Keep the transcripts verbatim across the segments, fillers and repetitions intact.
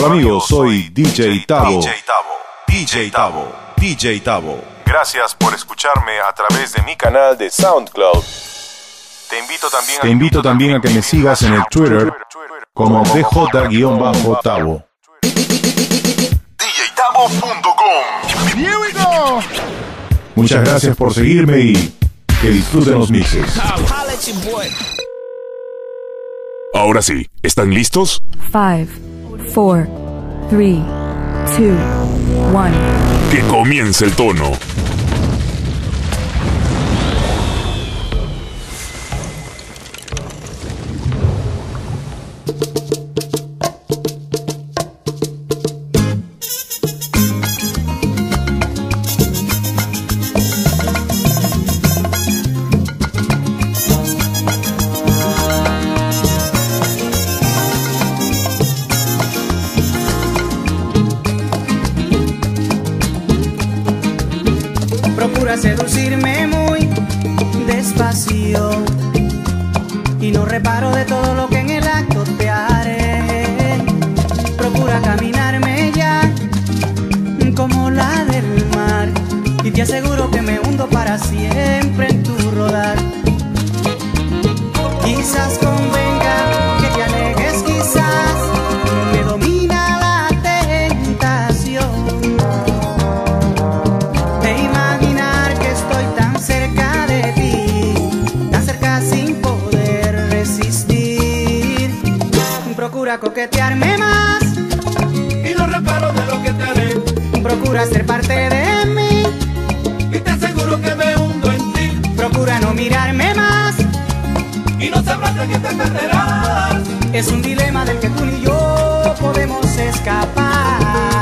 Hola amigos, soy D J Tavo. D J Tavo, D J Tavo, D J Tavo. Gracias por escucharme a través de mi canal de SoundCloud. Te invito también a, Te invito también a que me sigas en el Twitter como D J-Tavo. D J Tavo punto com. Here we go. Muchas gracias por seguirme y que disfruten los mixes. Ahora sí, ¿están listos? Five, four, three, two, one. Que comience el tono. Procura seducirme muy despacio y no reparo de todo lo que en el acto te haré. Procura caminarme ya como la del mar y te aseguro que me hundo para siempre en tu rodar. Quizás convenga que te alejes, quizás me domina la tentación de imaginar que estoy tan cerca de ti, tan cerca sin poder resistir. Procura coquetearme más y no reparo de lo que te haré. Procura ser parte de mí y te aseguro que me hundo en ti. Procura no mirarme más y no sabrás de qué te perderás. Es un dilema del que tú ni yo podemos escapar.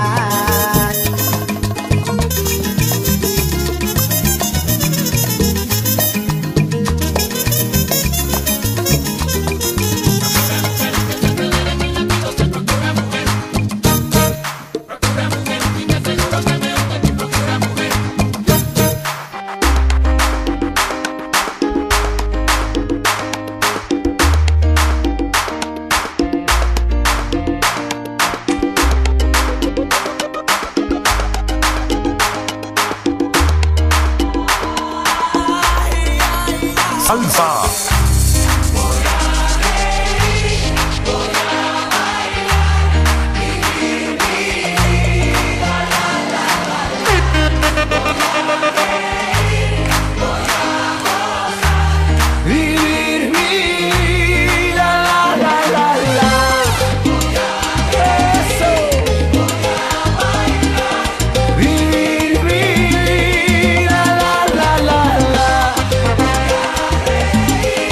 Salsa. Vivir mi vida, la, la, la, la. Eso. Vivir mi vida, la, la, la, la.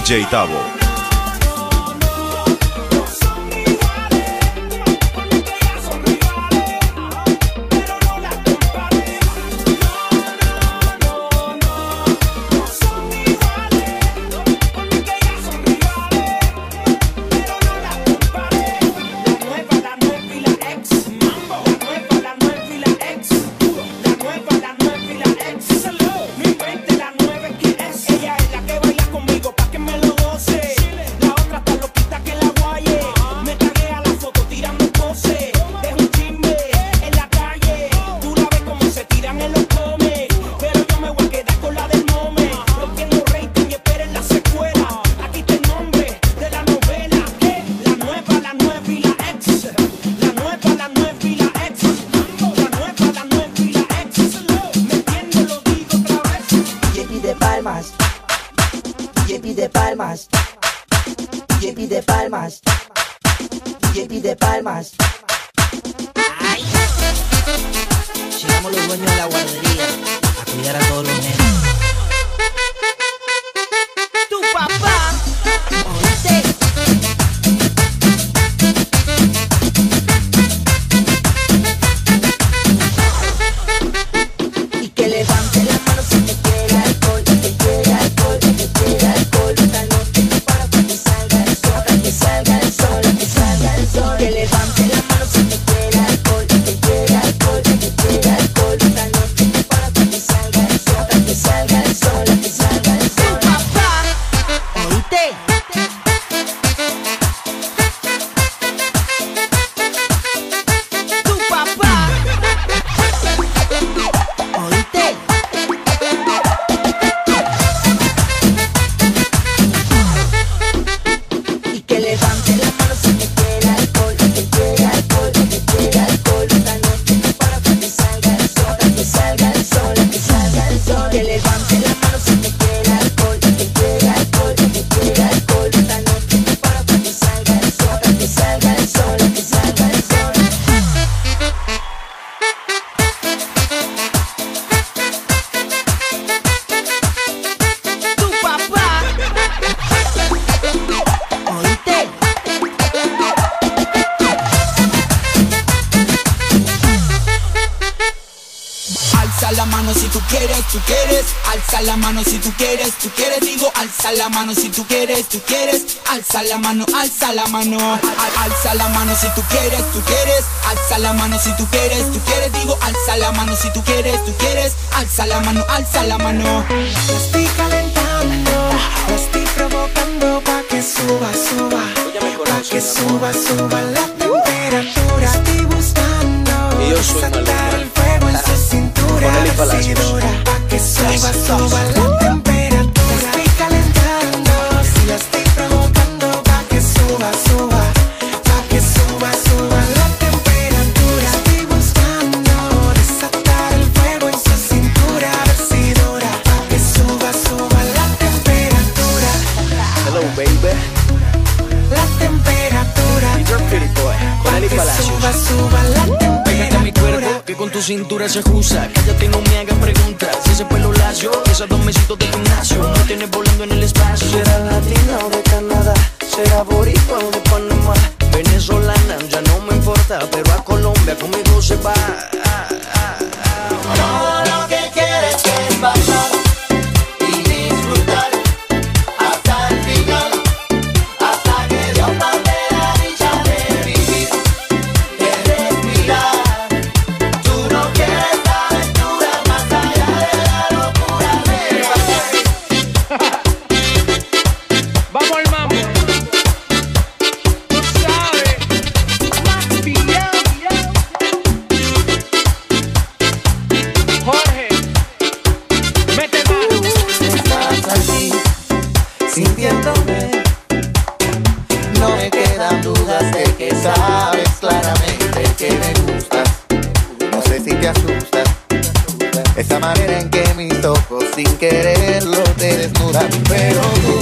J Tavo. pide palmas, D J pide palmas, D J pide palmas. Ay. Llegamos los dueños de la guardería a cuidar a todos los nenes. Tu papá, oíste. Y que levante la mano si te quiere alcohol, si te quiere alcohol, si te quiere alcohol. Esta noche no para para que salga el sol, para que salga el sol, para que salga el sol. Que levante la mano si te quiere alcohol, si te quiere alcohol, si te quiere alcohol. Esta noche no para para que salga el sol, para que salga el sol, para que salga el sol. Tu papá, oíste. Tu papá, oíste. Y que levante la mano si te quiere alcohol, si te quiere alcohol, si te quiere alcohol. Esta noche no para para que salga el sol, para que salga el sol, para que salga el sol. Que levante la mano si te quiere alcohol, si te quiere alcohol, si te quiere alcohol. Esta noche no para para que salga el sol, para que salga el sol, para que salga el sol. Tu papá, oíste. Alza la mano si tú quieres, tú quieres. Alza la mano si tú quieres, tú quieres. Digo, alza la mano si tú quieres, tú quieres. Alza la mano, alza la mano. Al- alza la mano si tú quieres, tú quieres. Alza la mano si tú quieres, tú quieres. Digo, alza la mano si tú quieres, tú quieres. Alza la mano, alza la mano. La estoy calentando, la estoy provocando pa' que suba, suba, pa' que suba, suba la temperatura. Estoy buscando desatar el fuego en su cintura, decidora, pa' que suba, suba la temperatura. La estoy calentando, sí, la estoy provocando pa' que suba, suba, pa' que suba, suba la temperatura. Estoy buscando desatar el fuego en su cintura, decidora, pa' que suba, suba la temperatura. Hello, baby. La temperatura. You're pretty boy. Con Eli Que Palacios. suba, suba la Pégate a mi cuerpo, temperatura. que con tu cintura se ajusta. Cállate y no me hagan preguntas. Si ese pelo lacio, esos dos mesitos de gimnasio, no tienes volando en el espacio. Será latina o de Canadá, será boricua o de Panamá, venezolana, ya no me importa, pero a Colombia conmigo se va. Ah, ah, ah. Todo lo que quieres es pasar y disfrutar hasta el final, hasta que Dios nos dé la dicha de vivir, de respirar. Tú no quieres aventura más allá de la locura de Vamos al mambo. Tú sabes. Más pillado. Jorge. Mete mano. Estás allí, sintiéndome. No me quedan dudas de que sabes claramente que me gustas. No sé si te asustas esa manera en que mis ojos sin quererlo te desnudan, pero tú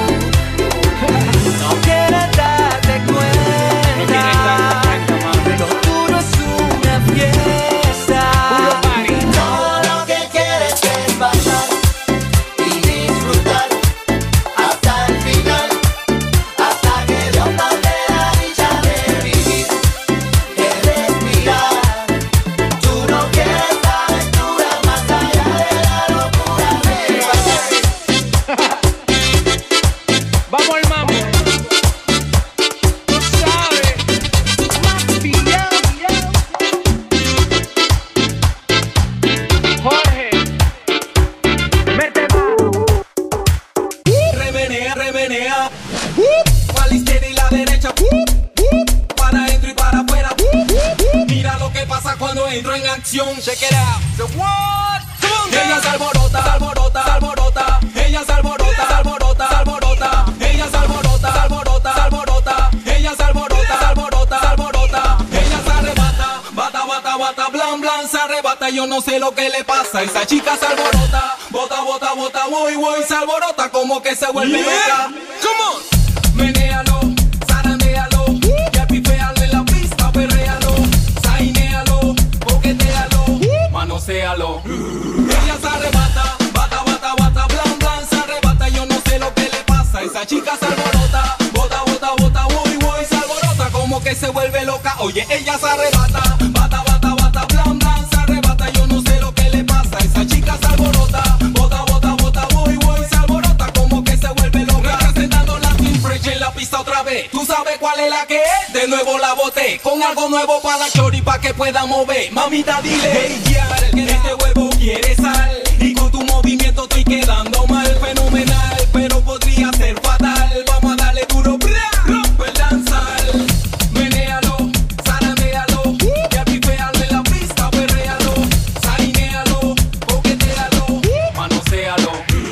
no quieres darte cuenta. Lo duro es una fiesta. Todo lo que quieres es pasar y disfrutar hasta el final. alborota cuando entro en acción. Check it out. The what? Ella se alborota, se alborota, se alborota. Ella se alborota, se alborota, se alborota. Ella se alborota, se alborota, se alborota. Ella se alborota, se alborota, se alborota. Ella se arrebata, bata, bata, bata, blan, blan, se arrebata. Yo no sé lo que le pasa. Esa chica se alborota, bota, bota, bota, voy, voy, se alborota como que se vuelve loca. Come on, menéalo, zarandealo, ya piféalo en la pista, perréalo, sainéalo, boquetéalo, manoséalo. Ella se arrebata, bata, bata, bata, blan, blan, se arrebata. Yo no sé lo que le pasa. Esa chica se alborota, bota, bota, bota, voy, voy, se alborota como que se vuelve loca. Oye, ella se arrebata, bata, bata, bata, blan, blan, se arrebata. Yo no sé lo que le pasa. Esa chica se alborota, bota, bota, bota, voy, voy, se alborota como que se vuelve loca. Representando la Team Fresh en la pista otra vez. ¿Tú sabes cuál es la que es? De nuevo la boté, con algo nuevo para la chori pa' que pueda mover. Mamita, dile, hey, yar, que este huevo quiere sal. Y con tu movimiento estoy quedando mal, fenomenal, pero podría ser fatal. Vamos a darle duro, bra, rompe el danzal. Menéalo, zarandealo, ya piféalo en la pista, perréalo, sainéalo, boquetéalo, manoséalo.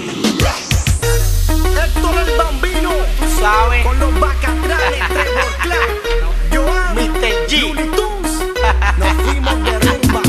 Héctor el Bambino, ¿sabes? con los bacatrales, Trevor Clark, Joan, mister G, Looney Tunes, nos fuimos de rumba.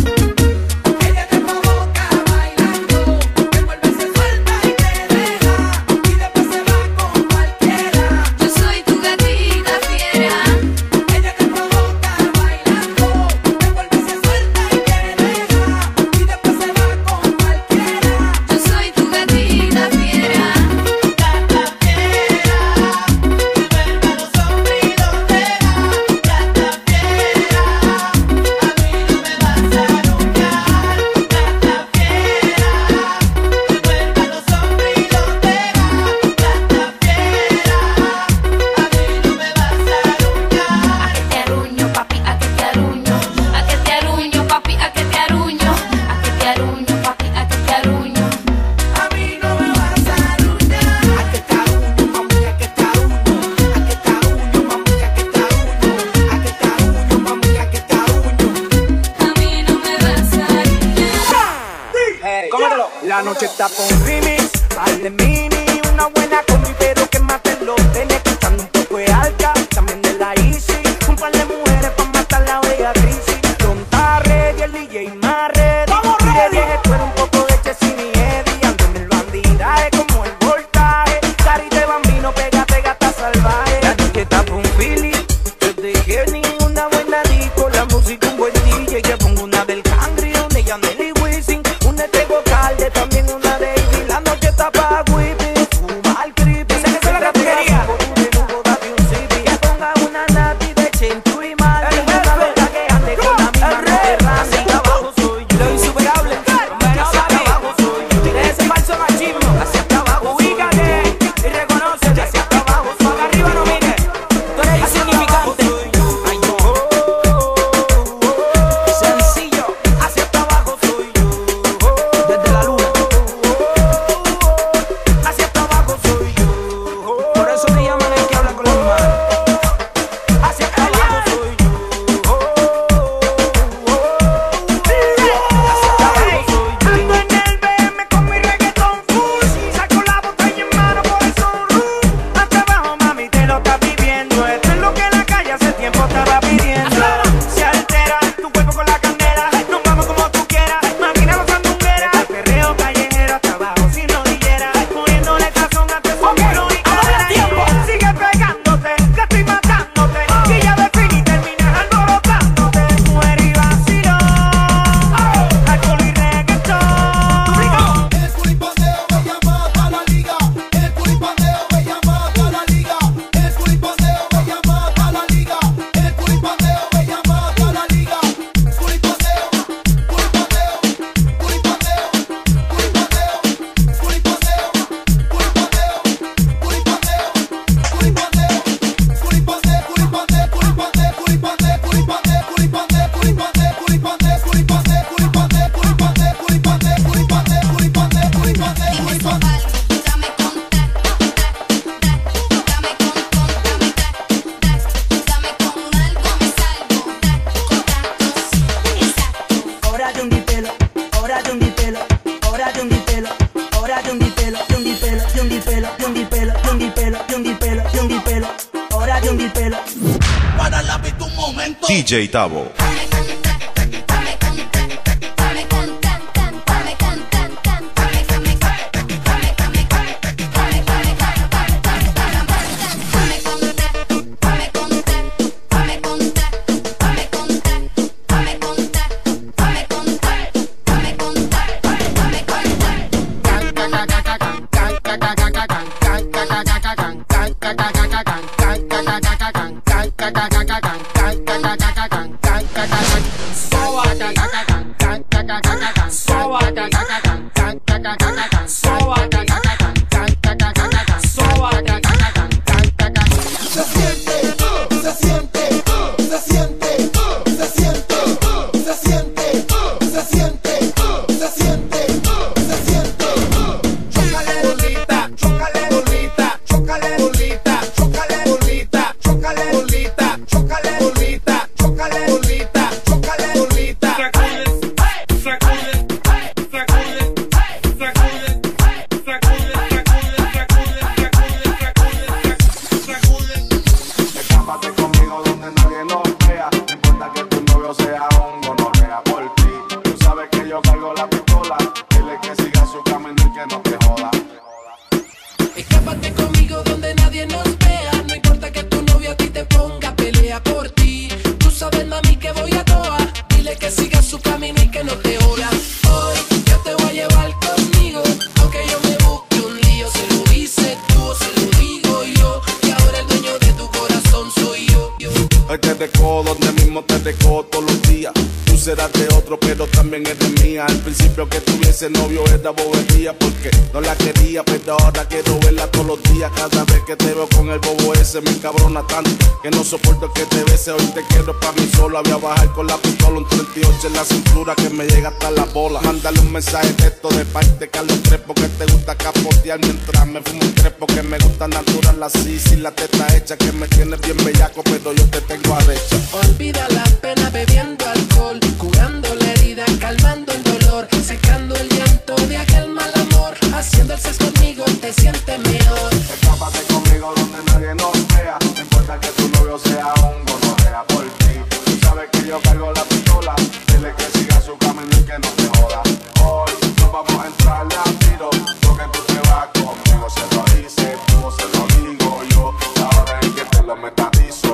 Ella te provoca bailando, después se suelta y te deja, y después se va con cualquiera. Yo soy tu gatita fiera. Ella te provoca bailando, después se suelta y te deja, y después se va con cualquiera. Yo soy tu gatita fiera. Gata fiera, que duerma los hombres y los deja. Gata fiera, a mí no me vas a nunca. Gata fiera, que duerma los hombres y los deja. Gata fiera, a mí no me vas a nunca. A que te aruño, papi, a que te aruño. A que te aruño, papi, a que te aruño. A que te aruño, papi, a que te aruño. A mí no me vas a aruñar. A que te aruño, mami, a que te aruño. A que te aruño, mami, a que te aruño. A que te aruño, mami, a que te aruño. A mí no me vas a aruñar. Hey, la noche está con remix, par de mini, una buena combi, pero que mate los tenis, escuchando un poco de alta, también de la Easy, un par de mujeres pa' matar la bella crisis. Pronta ready, el D J más ready. Vamos ready. Tú eres un poco de Chessin y Eddie, ando en el bandidaje como el voltaje. Cari de Bambino, pégate gata salvaje. La noche está con Philly, desde Jenny, una buena disco, la música un buen D J, que pongo una del Cangri, una de Yaneli Wisin, una de Calde, también una de Ivy. La noche está pa' whipping, fuma al creepy. Esa es la ratería. Que ponga una nati de Chentu y mal. Una loca que ande con la misma guerra. Hacia abajo soy yo, lo insuperable. Hacia abajo soy yo. Tienes ese falso machismo. Hacia abajo, ubícate y reconócete. Hacia abajo, para arriba no mires. Tú eres insignificante. Ay, yo. pelo, yundi pelo, yundi pelo, yundi pelo, yundi pelo. Ahora yundi pelo. Para la vista un momento. D J Tavo. Novio era bobería porque no la quería, pero ahora quiero verla todos los días. Cada vez que te veo con el bobo ese me encabrona tanto que no soporto que te bese. Hoy te quiero pa' mí solo. Voy a bajar con la pistola, un treinta y ocho en la cintura que me llega hasta la bola. Mándale un mensaje de texto de parte de Carlos Crespo que te gusta capotear mientras me fumo un crepo. Que me gusta natural así, sin la teta hecha, que me tienes bien bellaco, pero yo te tengo arrecha. Olvida la pena bebiendo alcohol, curando la herida, calmando el dolor, secando el llanto de aquel mal amor. Haciendo el sexo conmigo te sientes mejor. Escápate conmigo donde nadie nos vea. No importa que tu novio sea un gonorrea por ti. Tú sabes que yo cargo la pistola. Dile que siga su camino y que no te joda. Hoy nos vamos a entrarle a tiro. Porque tú te vas conmigo, se lo dice tú, se lo digo yo. La hora en que te lo metadizo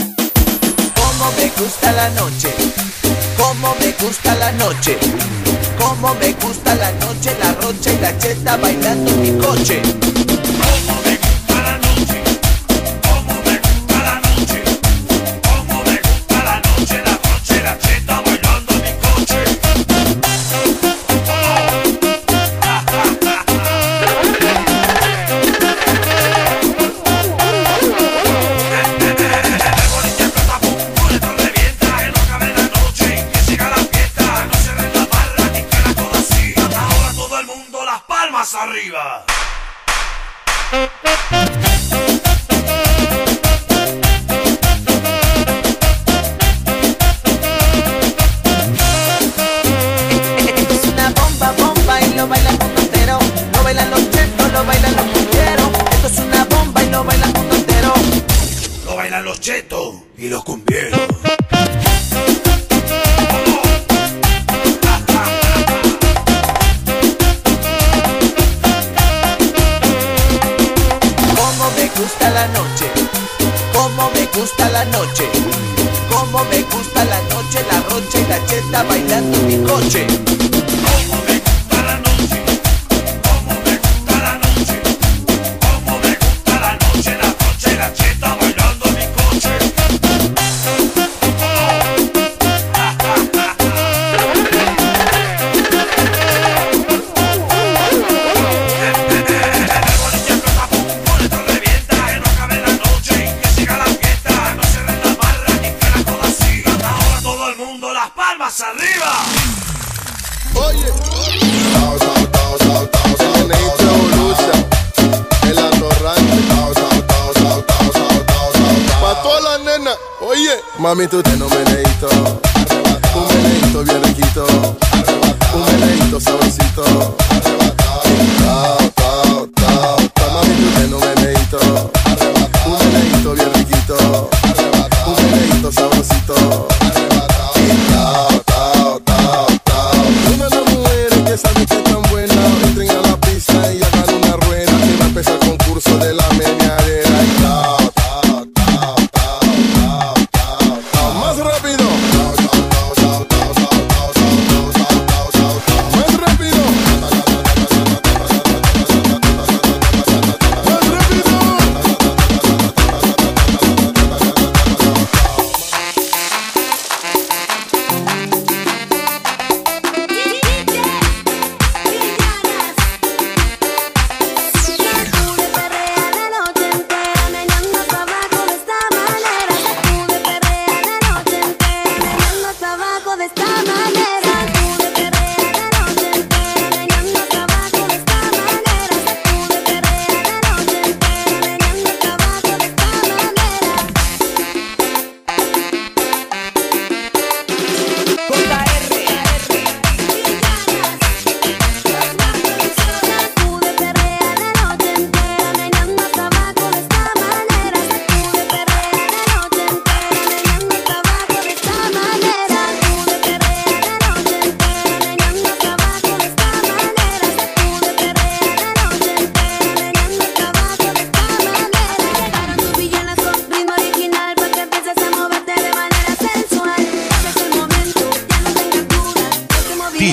yo. Cómo me gusta la noche, cómo me gusta la noche. Cómo me gusta la noche, la rocha y la cheta bailando en mi coche. Cómo me gusta la noche, cómo me gusta la noche, cómo me gusta la noche, la rocha y la cheta bailando en mi coche. Arriba. Esto es una bomba, bomba y lo bailan mundo entero. Lo bailan los chetos, lo bailan los cumbieros. Esto es una bomba y lo bailan mundo entero. Lo bailan los chetos y los cumbieros. Gusta la noche, cómo me gusta la noche, cómo me gusta la noche, la rocha y la cheta bailando en mi coche. Cómo me gusta la noche, cómo me gusta la noche, cómo me gusta la noche, la rocha y la cheta bailando en mi coche. Arriba. Oye, tao, tao, tao, tao, tao, tao, Neito Evolution, el atorrante, tao, tao, tao, tao, tao, tao, tao, tao, pa' todas las nenas. Oye, mami, tú tienes un meneíto, un meneíto bien riquito, un meneíto sabrosito. Tao, tao, tao, tao, tao,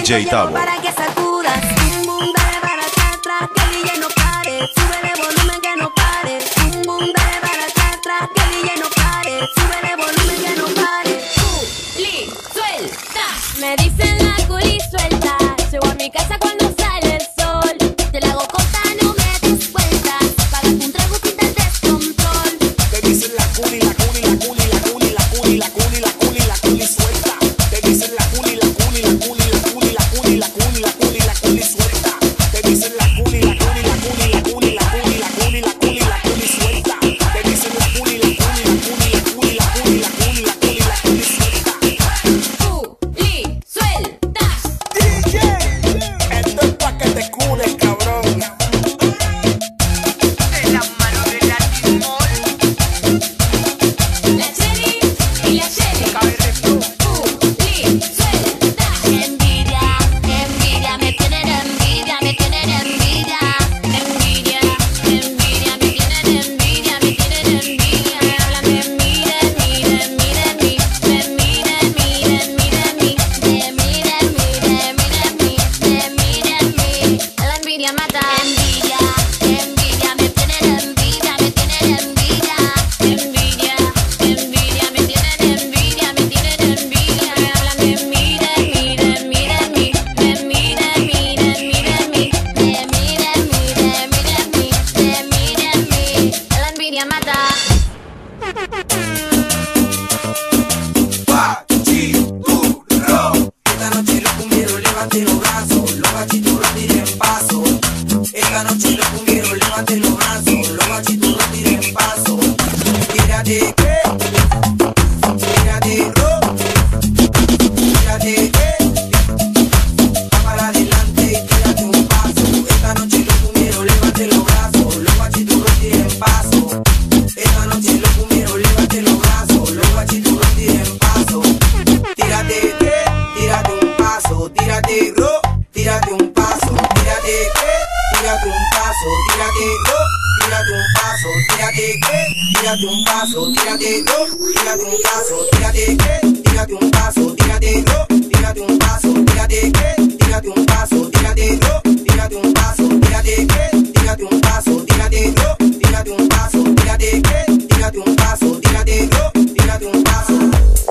D J Tavo. Para que sacudas, boom boom, dale para acá atrás, que el D J no pare, súbele volumen que no pare, boom boom, dale para acá atrás, que el D J no pare, súbele volumen que no pare. Culi, suelta, me dicen la culi suelta, llego a mi casa cuando sale el sol, te la hago corta, no me des vueltas, pagas un trago quita el descontrol. Te dicen la culi, la culi, la culi, la culi, la culi, la culi, la culi, la culi suelta. Te dicen la culi, la culi, la culi, la culi, la culi, la culi, la culi, la culi suelta. Te dicen la culi, la culi, la culi, la culi, la culi, la culi, la culi, la culi suelta. Te dicen la culi, la culi, la culi, la culi, la culi, la culi, la culi, la culi suelta. Culi, suelta. D J, esto es pa' que te cules, cabrón. De la mano de la Timor. La Jenny y la Jenny. Culi, suelta. Envidia, envidia, me tienen envidia, me tienen envidia. Envidia, envidia, me tienen envidia, me tienen envidia. Me hablan de mí, de mí, de mí, de mí. De mí, de mí, de mí, de mí. De mí, de mí, de mí, de mí. De mí, de mí. La envidia mata. Envidia, envidia, me tienen envidia, me tienen envidia. Envidia, envidia, me tienen envidia, me tienen envidia. Me hablan de mí, de mí, de mí, de mí. De mí, de mí, de mí, de mí. De mí, de mí, de mí, de mí. De mí, de mí. La envidia mata. Esta noche los cumbieros levanten los brazos, los bachiturros tiren paso. Esta noche los cumbieros levanten los brazos, los bachiturros tiren paso. Tírate, tírate, tírate, va para adelante y tírate un paso. Esta noche los cumbieros levanten los brazos, los bachiturros tiren paso. Esta noche los cumbieros levanten los brazos, los bachiturros tiren paso. Tírate, tírate un paso, tírate, ro, tírate un paso, tírate, tírate un paso, tírate, ro, tírate un paso, tírate, tírate un paso, tírate, ro, tírate un paso, tírate, tírate un paso, tírate, ro, tírate un paso, tírate, tírate un paso, tírate, ro, tírate un paso, tírate, tírate un paso, tírate, ro, tírate un paso, tírate, tírate un paso, tírate, ro, tírate un paso.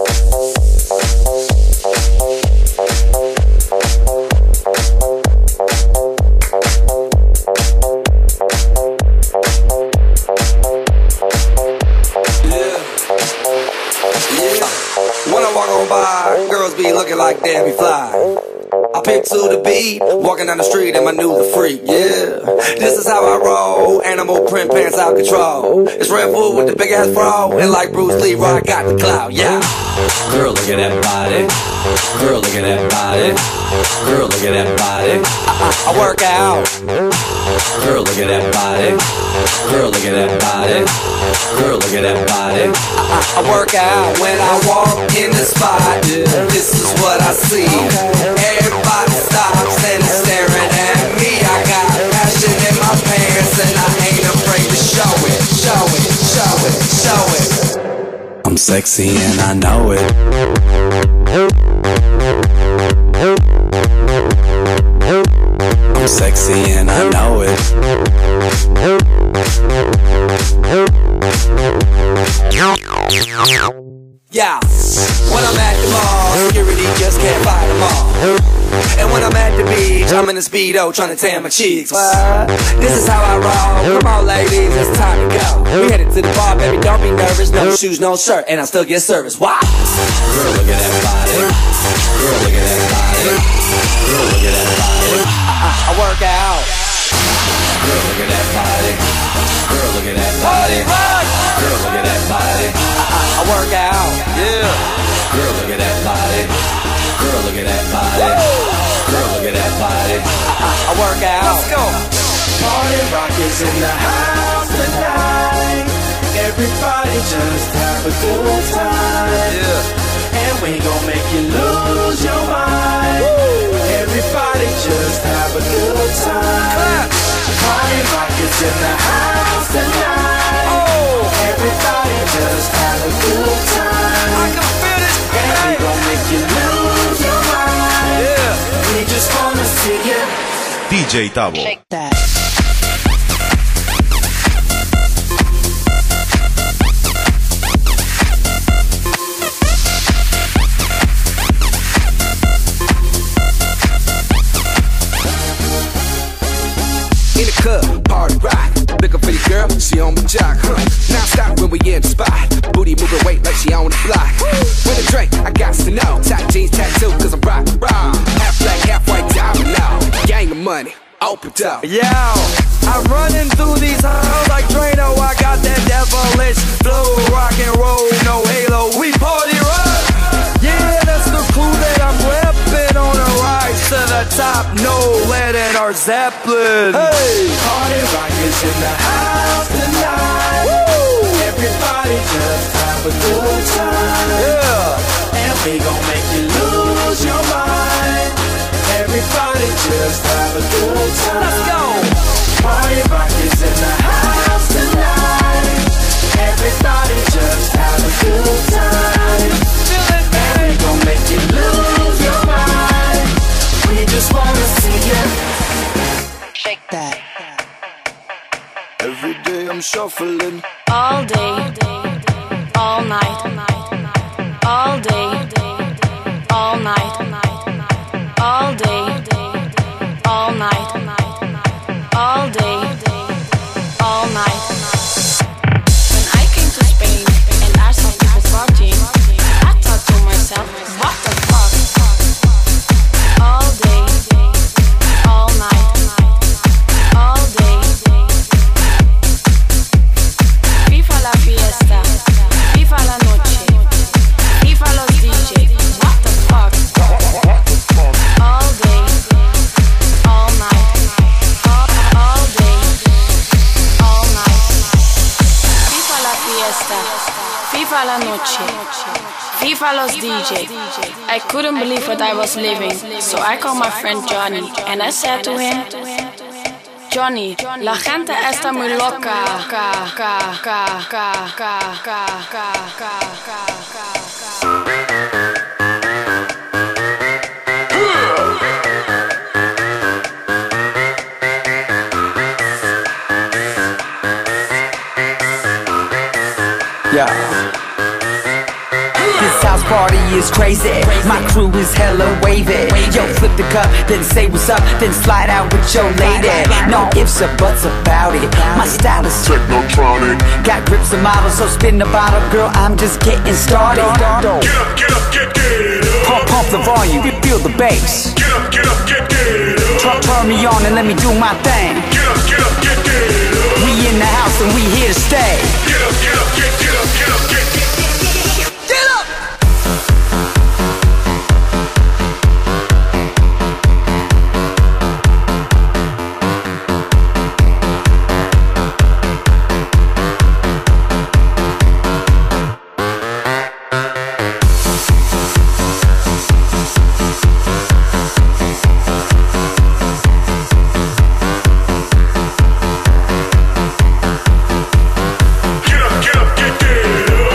When I walk on by, girls be looking like Debbie Fly. I pick to the beat, walking down the street and my new the freak, yeah. This is how I roll, animal print pants out control. It's Red Bull with the big ass bra, and like Bruce Lee, I got the clout, yeah. Girl, look at that body. Girl, look at that body. Girl, look at that body. I, I, I work out. Girl, look at that body. Girl, look at that body. Girl, look at that body. I, I, I work out when I walk in the spot. This is what I see. Everybody stops and is staring at me. I got passion in my pants and I ain't afraid to show it, show it, show it, show it. I'm sexy and I know it. I'm sexy and I know it. Yeah, when I'm at the mall, security just can't fight them all. And when I'm at the beach, I'm in a Speedo trying to tan my cheeks. What? This is how I roll. Come on, ladies, it's time to go. We headed to the bar, baby, don't be nervous. No shoes, no shirt, and I still get service. Wow. Girl, look at that body. Girl, look at that body. Girl, look at that body. I, I, I work out. Girl, look at that body. Girl, look at that body. Girl, look at that body. I, I, I work out. Yeah. Girl, look at that body. Girl, look at that body. Girl, look at that body. I, I, I work out. Let's go. Party rock is in the house tonight. Everybody just have a good time. Yeah. And we gon' make you lose your mind. Woo. Everybody just have a good time. Clap. Party rock is in the house tonight. Oh. Everybody just have a good time. I can feel it. And we gon' make you lose your mind. Yeah. We just J Tavo. Shake that. In the club, party rock. Looking for your girl, she on my jock, huh? Now stop when we in the spot. Booty moving weight like she on the block. With a drink, I got to know. Tight jeans, tattoo, cause I'm rock, rock. Half black, half white, diamond now. Gang of money, open up. Yo, I'm running through these halls like Drano. I got that devilish flow, rock and roll, no halo. We party rock. Yeah, that's the crew that I'm repping on a rise to the top. No lead in our Zeppelin. Hey, Party rock is in the house tonight. Woo! Everybody just have a good time. Yeah, and we gon' make you lose your mind. Everybody just have a good time. Let's go. Party rock is in the house tonight. Everybody just have a good time. Feel it, baby. And we gon' make you lose your mind. We just wanna see you shake that. Every day I'm shuffling. All day, all night, all day, all night, all day, all night, all day, all night. When I came to Spain and I saw people partying, I thought to myself, what the fuck? All day, all night, all day. Viva la fiesta, viva la noche, viva los D J. What the fuck? All day, all night, all, all day, all night. Viva la fiesta, viva la noche, viva los D J. I couldn't believe what I was living, so I called my friend Johnny and I said to him, Johnny, la gente está muy loca. Ca, ca, ca, ca, ca, ca, ca, ca, Yeah. This house party is crazy. My crew is hella wavy. Yo, flip the cup, then say what's up, then slide out with your lady. No ifs or buts about it. My style is technotronic. Got grips and models, so spin the bottle, girl. I'm just getting started. Get up, get up, get, get up. Pump, pump the volume, feel the bass. Get up, get up, get, get up. Turn, turn me on and let me do my thing. Get up, get up, get, get up. We in the house and we here to stay. Get up, get up, get, get up, get up, get, get, get up. Get up, get up, get, get up.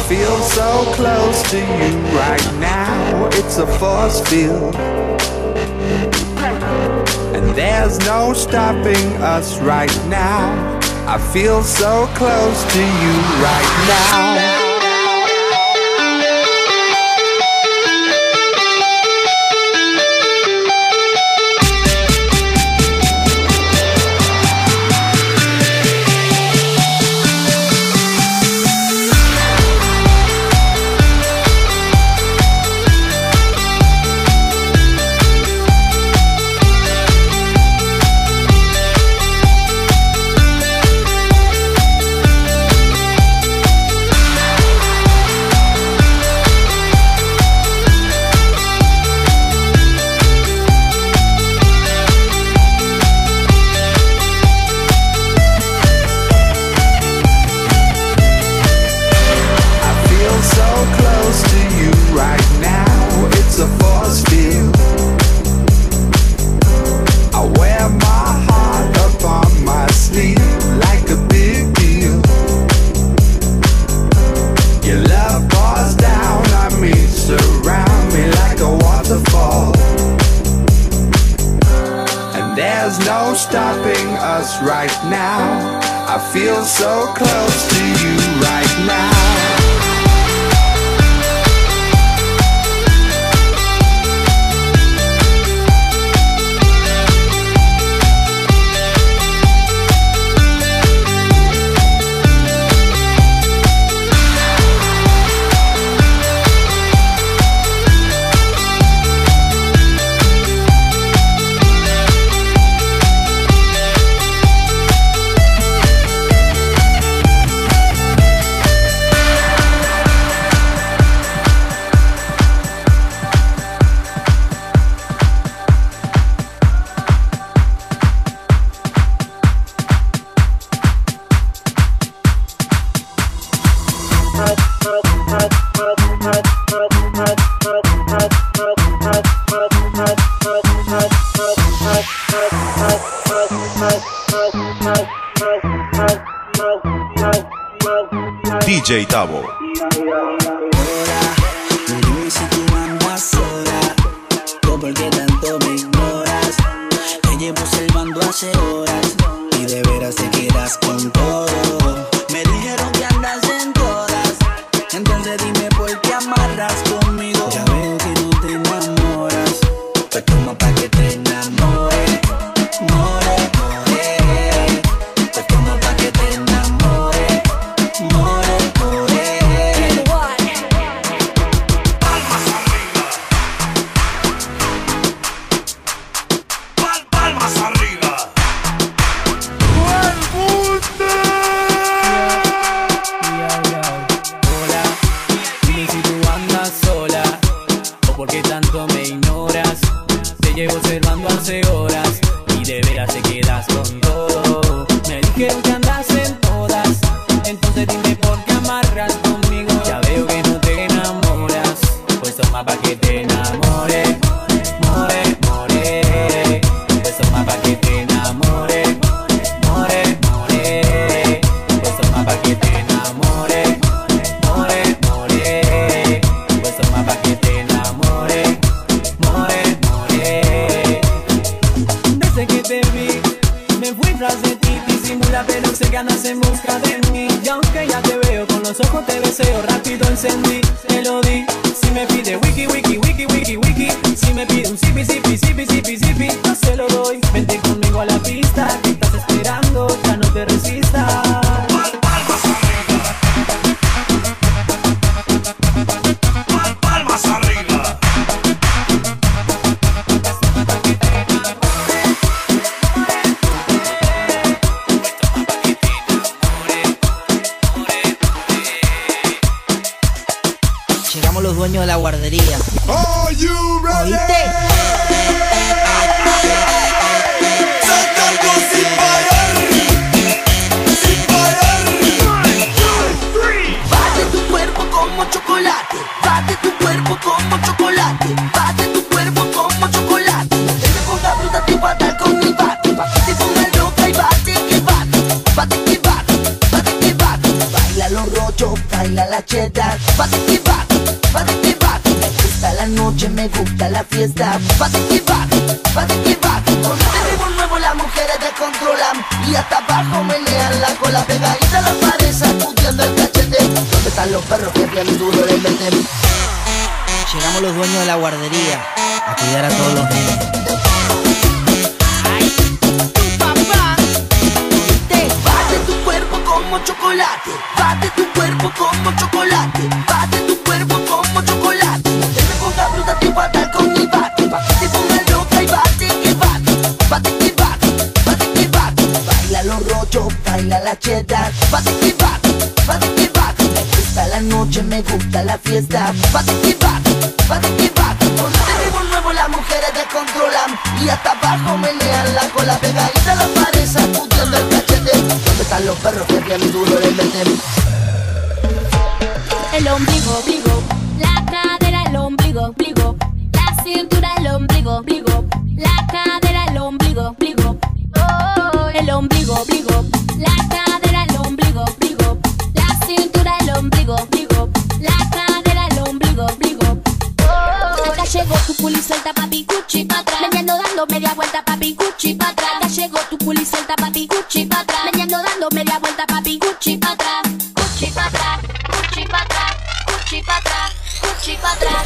feel so close to you right now. It's a force field, and there's no stopping us right now. I feel so close to you right now. Stopping us right now. I feel so close to you right now. D J Tavo. Dime si tú andas sola, o por qué tanto me ignoras. Te llevo observando hace horas y de veras te quedas con todo. Me dijeron que andas en todas, entonces dime por qué amarras conmigo. Ya veo que no te enamoras, pues toma pa' que te enamore, more, more. Pues toma pa' que te enamore, more. cheddar. Patiki back, patiki back. Me gusta la noche, me gusta la fiesta. Patiki back, patiki back. Con este ritmo nuevo las mujeres descontrolan y hasta abajo menean la cola pegadita a la pared sacudiendo el cachete. ¿Dónde están los perros que bien duro le meten? Llegamos los dueños de la guardería a cuidar a todos los niños. Como chocolate, bate tu cuerpo como chocolate, bate tu cuerpo como chocolate. No te me pongas bruta tu patal con mi bate, pa' que te pongas loca y bate que bate, bate que bate, bate que bate. Baila los rochos, baila la cheddar, bate que bate, bate que bate. Me gusta la noche, me gusta la fiesta, bate que bate, bate que bate. Con este ritmo nuevo las mujeres descontrolan y hasta abajo menean la cola pegadita a la pared sacudiendo el cachete. ¿Dónde están los perros que bien duro le meten? El ombligo, ombligo, la cadera, el ombligo, ombligo, la cintura, el ombligo, ombligo, la cadera, el ombligo, ombligo, oh, el ombligo, ombligo, la cadera, el ombligo, ombligo, la cintura, el ombligo, ombligo, la cadera, el ombligo, ombligo, oh. Acá llegó tu culi suelta, papi, cuchi pa' atrás, meneando dando media vuelta, papi, cuchi pa' atrás. Acá llegó tu culi suelta, papi, cuchi pa' atrás, meneando dando media vuelta, papi, cuchi pa' atrás, cuchi pa' atrás, cuchi pa' atrás, cuchi pa' atrás, cuchi pa' atrás.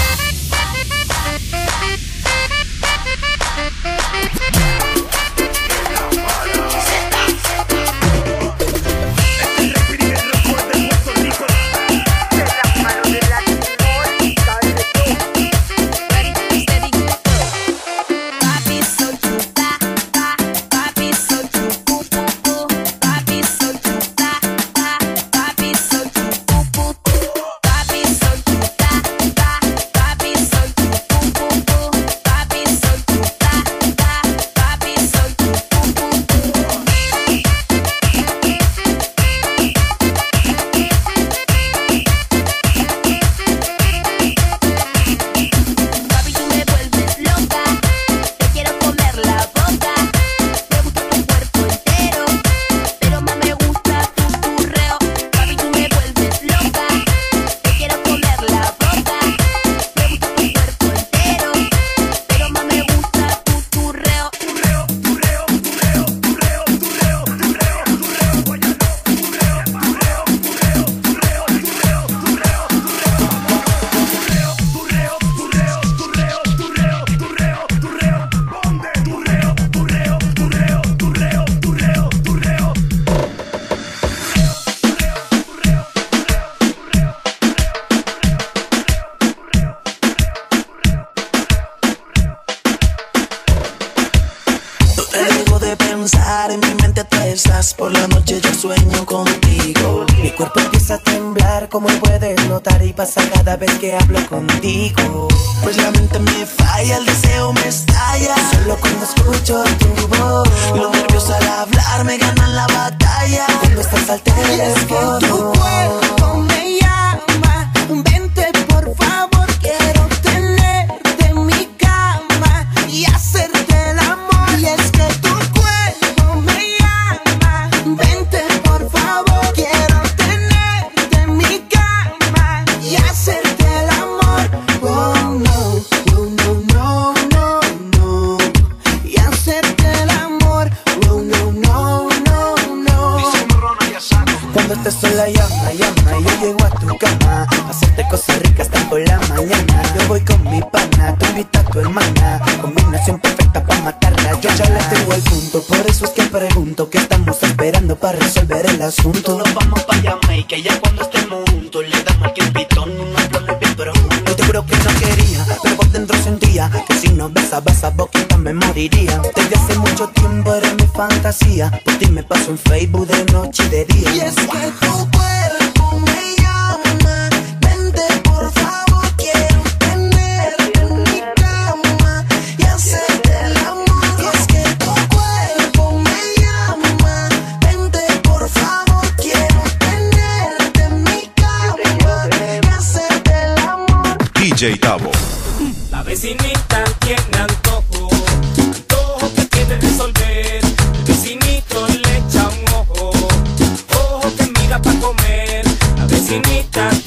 En mi mente tú estás, por la noche yo sueño contigo. Mi cuerpo empieza a temblar, como puedes notar, y pasa cada vez que hablo contigo. Pues la mente me falla, el deseo me estalla, solo cuando escucho tu voz. Los nervios al hablar me ganan la batalla, cuando estás al teléfono. Y es que tu cuerpo me llama, vente por favor, quiero tenerte en mi cama y hacerte el amor. Y es que tu sola llama, llama, y yo llego a tu cama a hacerte cosas ricas hasta por la mañana. Yo voy con mi pana, tú invita a tu hermana, combinación perfecta para matarla. Yo ya le tengo el punto, por eso es que pregunto ¿qué estamos esperando para resolver el asunto? Nos vamos pa' Jamaica, ya cuando estemos juntos le damos al pitón unos planes bien profundos. Yo te juro que no quería, pero por dentro sentía que si no besaba esa boquita me moriría. Desde hace mucho tiempo era mi fantasía, por ti me paso en Facebook de noche y de día. Y es que tu cuerpo me llama, vente por favor, quiero tenerte en mi cama y hacerte el amor. Y es que tu cuerpo me llama, vente por favor, quiero tenerte en mi cama y hacerte el amor. D J Tavo. La vecinita tiene antojo, antojo que quiere resolver. El vecinito le echa un ojo, ojo que mira pa' comer. La vecinita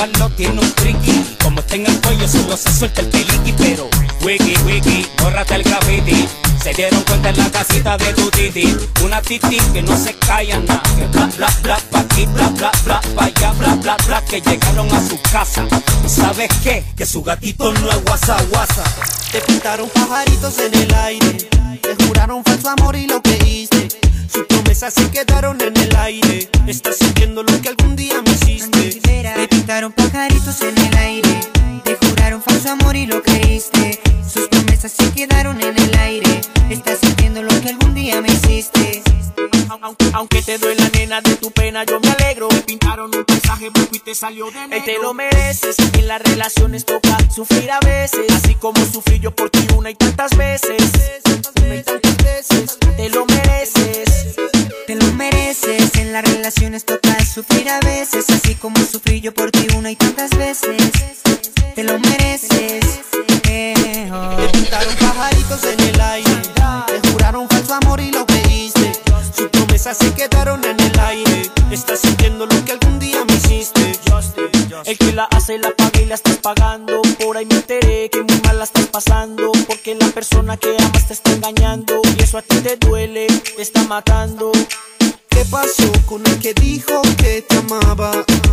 palo tiene un triqui. Como está en el cuello solo se suelta el peliqui. Pero wiki, wiki, bórrate el graffiti. Se dieron cuenta en la casita de tu titi. Una titi que no se calla nada. Que bla bla bla pa' aquí, bla bla bla pa' allá, bla bla bla. Que llegaron a su casa. ¿Y sabes qué? Que su gatito no es guasa guasa. Te pintaron pajaritos en el aire. Te juraron falso amor y lo creíste. Sus promesas se quedaron en el aire. Estás sintiendo lo que algún día me hiciste. Te pintaron pajaritos en el aire. Te juraron falso amor y lo creíste. Sus promesas se quedaron en el aire. Estás sintiendo lo que algún día me hiciste. Aunque, aunque te duela, nena, de tu pena yo me alegro. Me pintaron un paisaje blanco y te salió de negro. Y te lo mereces. En las relaciones toca sufrir a veces, así como sufrí yo por ti una y tantas veces. Una y tantas veces. Te lo mereces. Te lo mereces. En las relaciones toca sufrir a veces, así como sufrí yo por ti una y tantas veces. Te lo mereces. Eh, oh. Te pintaron pajaritos en el aire. Te juraron falso amor y lo creíste. Sus promesas se quedaron en el aire. Estás sintiendo lo que algún día me hiciste. El que la hace la paga y la estás pagando. Por ahí me enteré que muy mal la estás pasando, porque la persona que amas te está engañando. Y eso a ti te duele, te está matando. ¿Qué pasó con el que dijo que te amaba?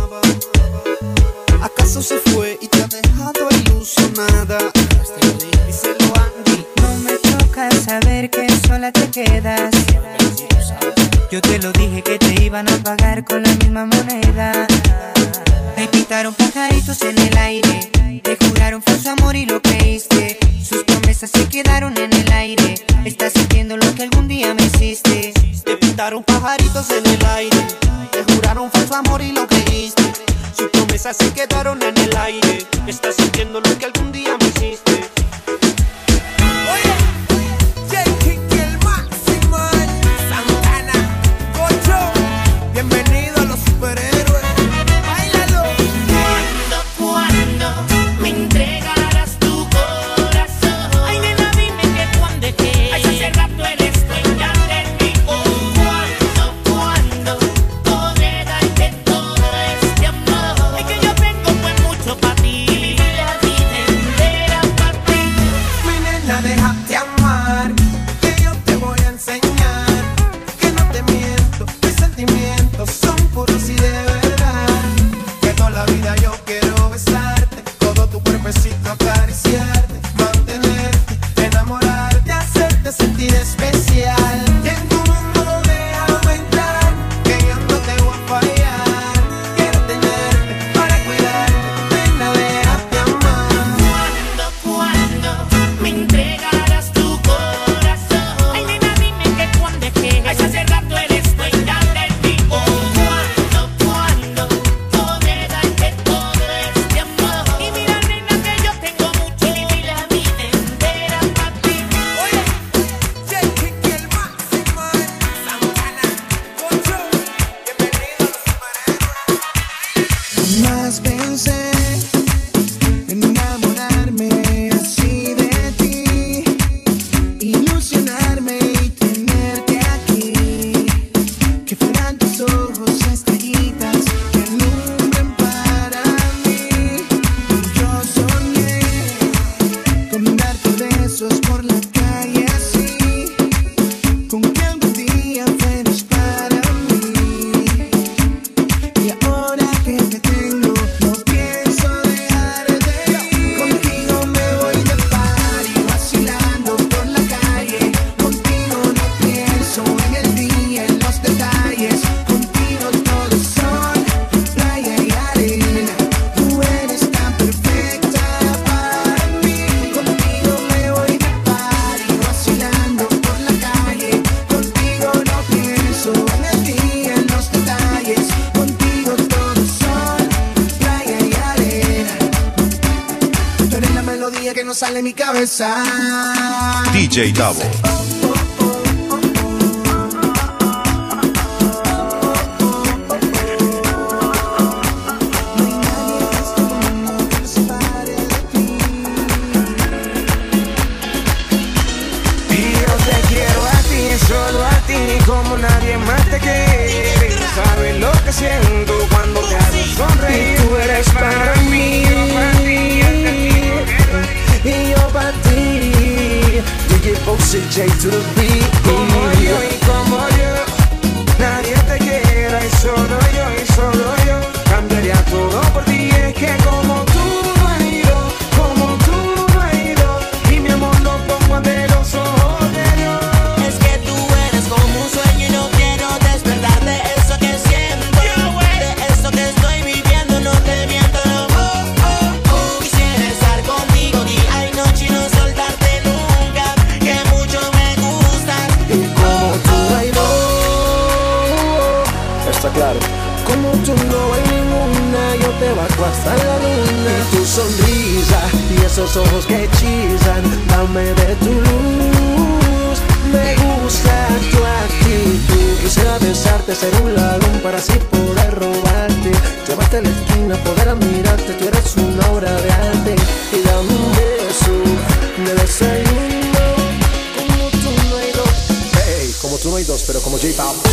¿Acaso se fue y te ha dejado ilusionada? Díselo, Andy. No me toca saber que sola te quedas. Yo te lo dije que te iban a pagar con la misma moneda. Te pintaron pajaritos en el aire. Te juraron falso amor y lo creíste. Sus promesas se quedaron en el aire. Estás sintiendo lo que algún día me hiciste. Te pintaron pajaritos en el aire. Te juraron falso amor y lo creíste. Sus promesas se quedaron en el aire. Estás sintiendo lo que algún día me hiciste. Bienvenido a los superhéroes. Báilalo. ¿Cuándo, cuándo me entregarás tu corazón? Ay, nena, dime que cuándo es que. Ay, hace rato eres dueña de mí. Oh, ¿cuándo, cuándo podré darte todo este amor? Es que yo tengo pues mucho para ti. Y la vida entera para ti. Mi nena, déjate amar, que yo te voy a enseñar. Que no te miento, mis sentimientos son puros y de verdad. Que toda la vida yo quiero besarte, todo tu cuerpecito acariciarte, mantenerte, enamorarte, hacerte sentir especial. Y en tu mundo déjame entrar, que yo no te voy a fallar. Quiero tenerte para cuidarte, nena, déjate amar. ¿Cuándo, cuándo me entregarás tu corazón? Ay, nena, dime que cuándo es que. Ay, hace rato eres dueña de mí. Oh, ¿cuándo, cuándo podré darte todo este amor? Y mira, nena, que yo tengo mucho y viví la vida entera para ti. Oye, Jake, que el máximo es Santana, Concho, bienvenido a los superhéroes. Más pensé en enamorarme así de ti, ilusionarme y tenerte aquí. Que fueran tus ojos estrellitas que alumbren para mí. Yo soñé con darte besos por la calle así, con que algún día fueras para mí. Y ahora que te tengo, no pienso dejar de ir. Contigo me voy de party, vacilando por la calle. Contigo no pienso en el día, en los detalles. Contigo todo es sol, playa y arena. Tú eres tan perfecta para mí. Contigo me voy de party, vacilando por la calle. Contigo no pienso en el día, en los detalles. Contigo todo es sol, playa y arena. Tú eres la melodía que no sale de mi cabeza. D J Davo. Y yo te quiero a ti, solo a ti, como nadie más te quiere. Sabes lo que siento cuando te hago sonreír. Y tú eres para J to the beat. Como yo y como yo, nadie te quiera y solo yo y solo yo cambiaría todo por ti. Es que como tú no hay dos, como tú no hay dos, y mi amor lo pongo ante los ojos de Dios. Es que tú eres como un sueño y no quiero despertar de eso que siento, de eso que estoy viviendo, no te miento. Oh, oh, oh, quisiera estar contigo día y noche y no soltarte nunca, que mucho me gustas. Y como tú no hay dos, está claro. Como tú no hay ninguna, yo te bajo hasta la luna. Y tu sonrisa y esos ojos que hechizan, dame de tu luz. Me gusta tu actitud. Quisiera besarte, ser un ladrón para así poder robarte, llevarte a la esquina, poder admirarte. Tú eres una obra de arte. Y dame un beso de desayuno. Como tú no hay dos. Hey, como tú no hay dos, pero como J Balvin.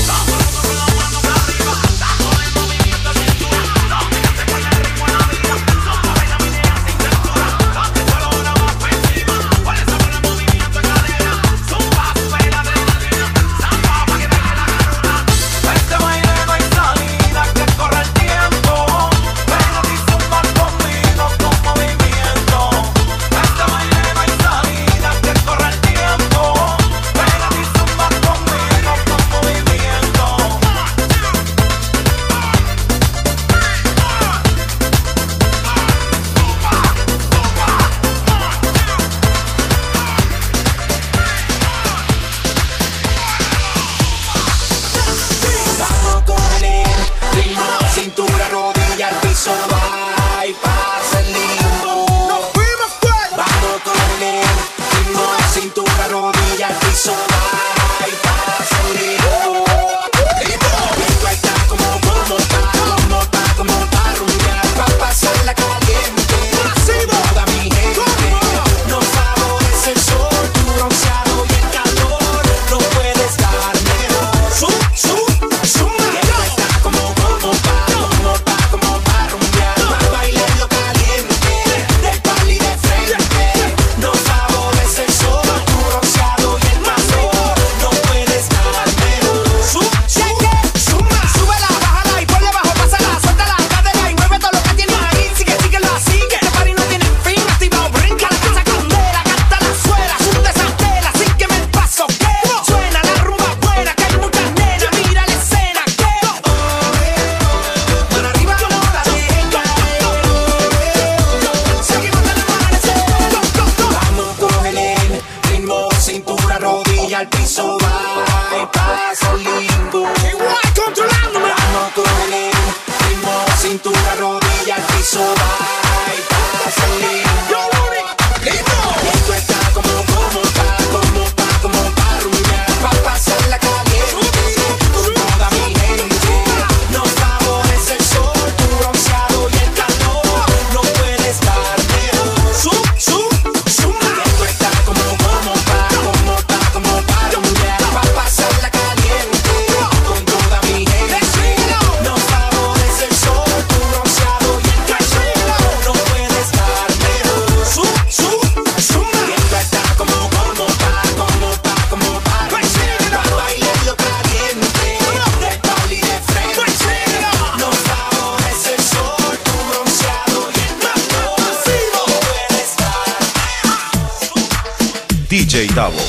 D J Tavo.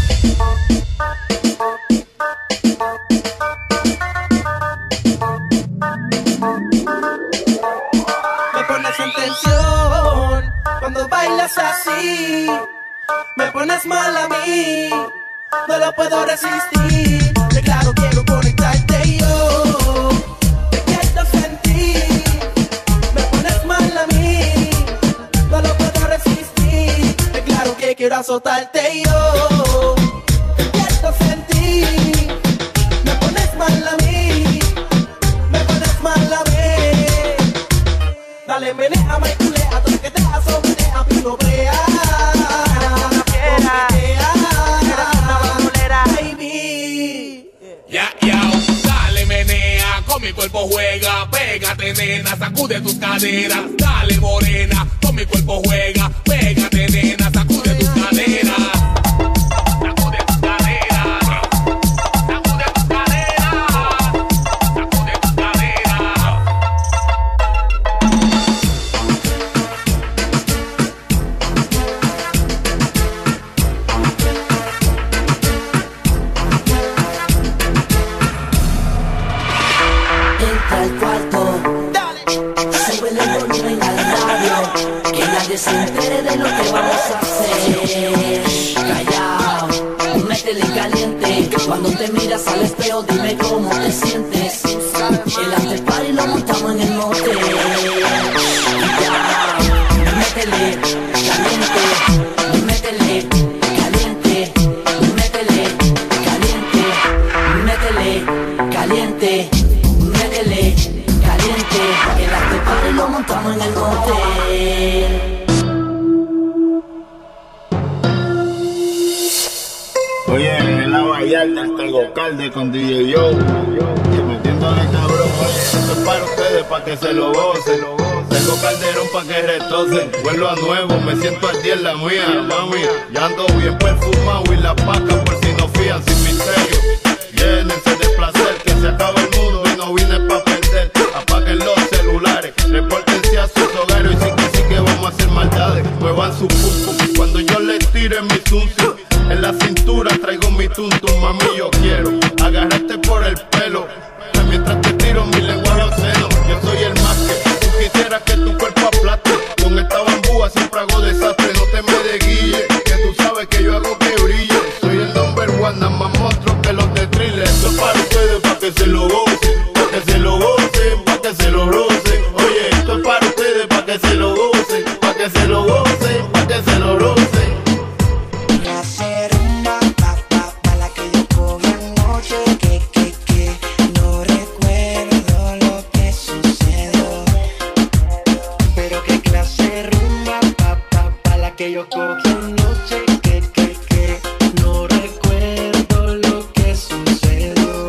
Me pones en tensión cuando bailas así. Me pones mal a mí, no lo puedo resistir. De claro quiero conectarte yo, te quiero sentir. Me pones mal a mí, no lo puedo resistir. De claro que quiero azotarte yo, te quiero sentir. Me pones mal a mí, me pones mal a mí. Dale, menea, me culea, todo lo que te aso, menea, pino, brea. Ya, ya, dale, menea, con mi cuerpo juega, pégate, nena, sacude tus caderas. Dale, morena, con mi cuerpo juega, pégate, nena, sacude tus caderas. Sacude tus nadie se entere de lo que vamos a hacer. Callao, métele caliente. Cuando te miras al espejo, dime cómo te sientes. El after party lo montamos en el motel. Ya, métele caliente, métele caliente, métele caliente, métele caliente, métele caliente. El after party lo montamos en el motel. Oye, en la Vallarta está el Gocalde con D J Joe, y metiéndole cabrón. Oye, esto es para ustedes, para que se lo gocen. Tengo calderón pa' que retocen. Vuelvo a nuevo, me siento al día en la mía, mami. Ya ando bien perfumado y la paca por si no fían sin misterio. Llénense de placer, que se acaba el mundo y no vine pa' perder. Apaguen los celulares, repórtense a sus hogares. Y sí que sí que vamos a hacer maldades. Muevan su pum pum cuando yo les tire mi zum zum. En la cintura traigo mi tuntum, mami, yo quiero agarrarte por el pelo mientras te tiro mi lengua a los senos. Yo soy el más que tú quisieras que tu cuerpo aplaste. Con esta bambúa siempre hago desastre, no te me desguille, que tú sabes que yo hago que brille. Soy el number one, nada más monstruo que los de thriller. Esto es para ustedes, pa' que se lo gocen, pa' que se lo gocen, pa' que se lo rocen. Oye, esto es para ustedes, pa' que se lo gocen, pa' que se lo gocen, pa' que se lo rocen. Que yo cogí anoche, que, que, que no recuerdo lo que sucedió.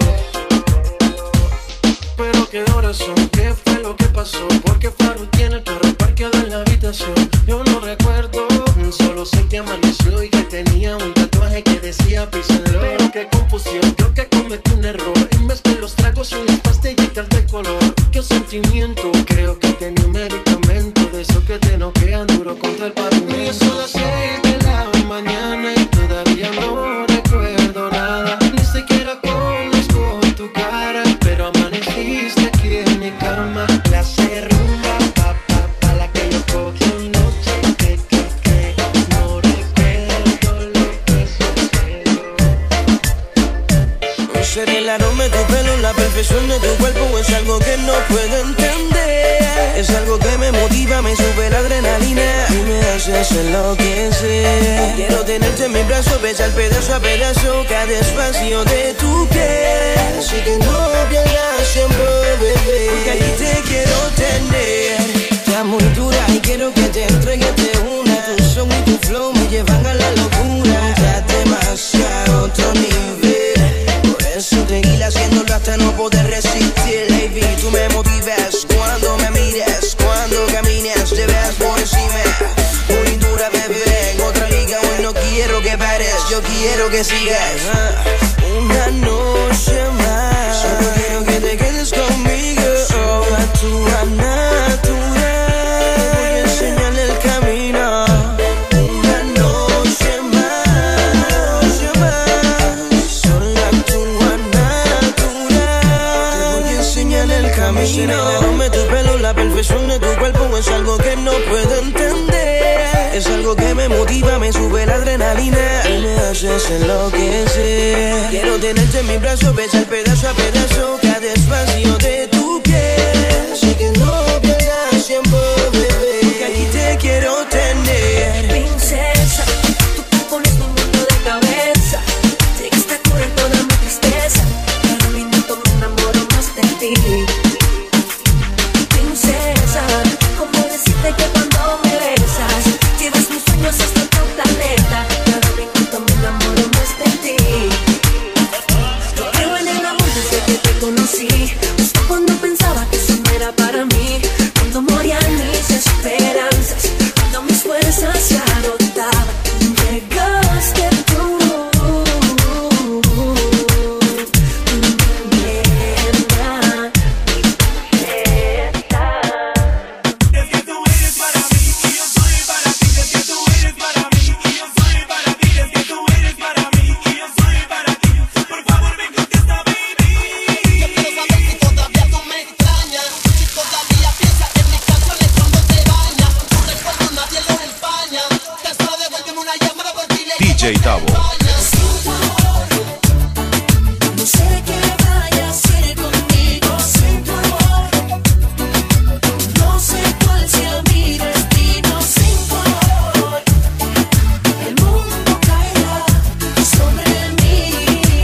Pero qué horas son, qué fue lo que pasó, porque Faru tiene el carro parqueado en la habitación. Yo no recuerdo, solo sé que amaneció y que tenía un tatuaje que decía písenlo. Pero qué confusión, creo que cometí un error en mezclar los tragos y unas pastillitas de color. Qué sentimiento, creo que tenía un medicamento de eso que te noquean duro contra el pavimento. Son las seis de la mañana y todavía no recuerdo nada. Ni siquiera conozco tu cara, pero amaneciste aquí en mi cama. Clase rumba, pa, pa, pa, la que yo cogí anoche, que, que, que no recuerdo lo que sucedió. No seré el aroma de tu pelo, la perfección de tu cuerpo, es algo que no puedo entender. Es algo que me motiva, me sube la adrenalina y me haces enloquecer. Quiero tenerte en mis brazos, besar pedazo a pedazo cada espacio de tu piel. Así que no pierdas tiempo, bebé, porque aquí te quiero tener. Estás muy dura y quiero que te entregues de una. Tu son y tu flow me llevan a la locura. Estás demasiado a otro nivel, por eso seguir haciéndolo hasta no poder resistir. Baby, tú me motivas cuando me miras, cuando caminas te ves por encima. Muy dura, bebé, en otra liga hoy no quiero que pares, yo quiero que sigas. Una noche más, solo quiero que te quedes conmigo. A tu natural, te voy a enseñar el camino. Una noche más, noche más, solo a tu natural, te voy a enseñar el camino. Dame tu pelo, la perfección de tu cuerpo, es algo que no puedo entender. Es algo que me motiva, me sube la adrenalina y me haces enloquecer. Quiero tenerte en mis brazos, besar pedazo a pedazo cada espacio de tu piel. Así que no pierdas tiempo, bebé, porque aquí te quiero tener. Princesa, tu cuerpo no es mi mundo de cabeza. Llegaste a curar toda mi tristeza. Cada minuto me enamoro más de ti. Princesa, ¿cómo decirte que cuando me besas llevas mis sueños hasta otro planeta? Cada minuto me enamoro más de ti. Creo en el amor desde que te conocí. D J Tavo. No sé qué vaya a hacer conmigo sin tu amor. No sé cuál sea mi destino sin tu amor. El mundo caerá sobre mí.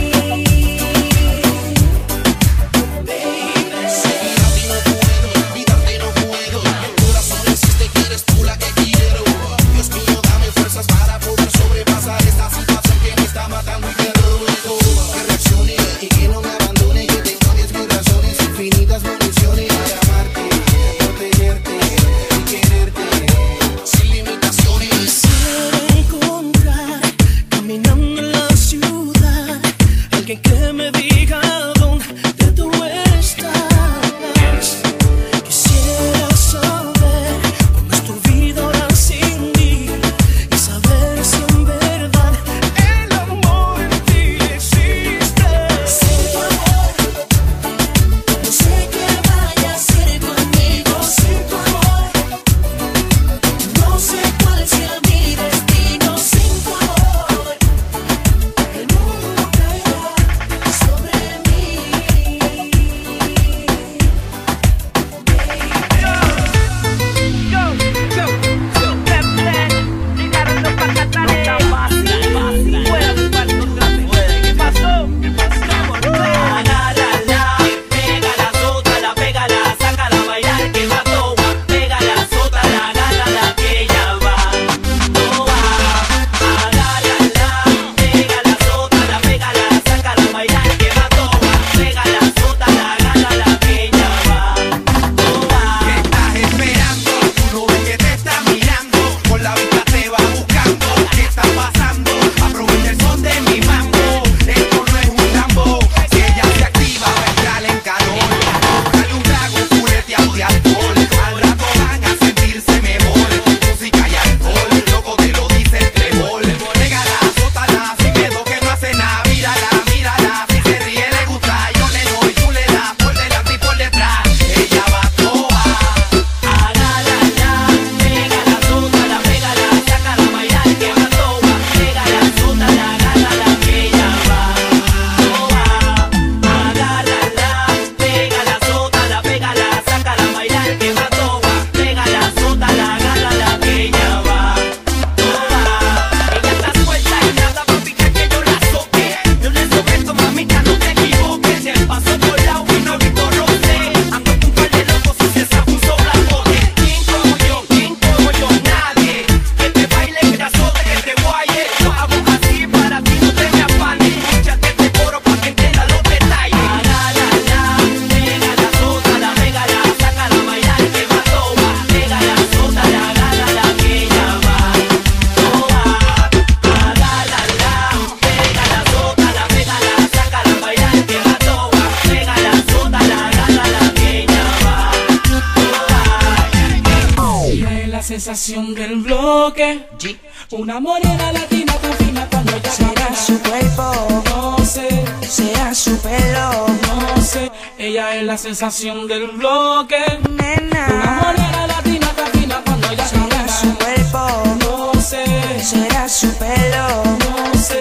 Baby, no puedo, olvidarte no puedo. El corazón existe, que eres tú la que quiero. Dios mío, dame fuerzas para poder sobrepasar esta situación que me está matando y te ruego que reaccione y que no me abandone. Que tengo diez mil razones, infinitas municiones para amarte, protegerte y quererte sin limitaciones. quisiera encontrar caminando en la ciudad alguien que me diga dónde tú estás. Quisiera saber cómo es tu vida ahora sin mí y saber si en verdad el amor en ti existe. Sin tu amor, no sé qué vaya a hacer conmigo sin tu amor. No sé cuál sea mi destino sin tu amor. El mundo caerá sobre mí. ¿Qué estás esperando? Tú no ves que te está mirando, con la vista te va buscando. ¿Qué está pasando? Aprovecha el son de mi mambo. Esto no es un tambo. Si ella se activa va a entrar en calor. Dale un trago, fuleteado de alcohol. Al rato van a sentirse mejor. Música y alcohol, loco te lo dice el trébol. Pégala, azótala, sin miedo que no hace nada. Mírala, mírala, si se ríe le gusta. Yo le doy, tú le das, por delante y por detrás. Ella va toa. La sensación del bloque, una morena latina tan fina cuando ella será su cuerpo, no sé, será su pelo, no sé. Ella es la sensación del bloque, nena. Una morena latina tan fina cuando ella será su cuerpo, no sé, será su pelo, no sé.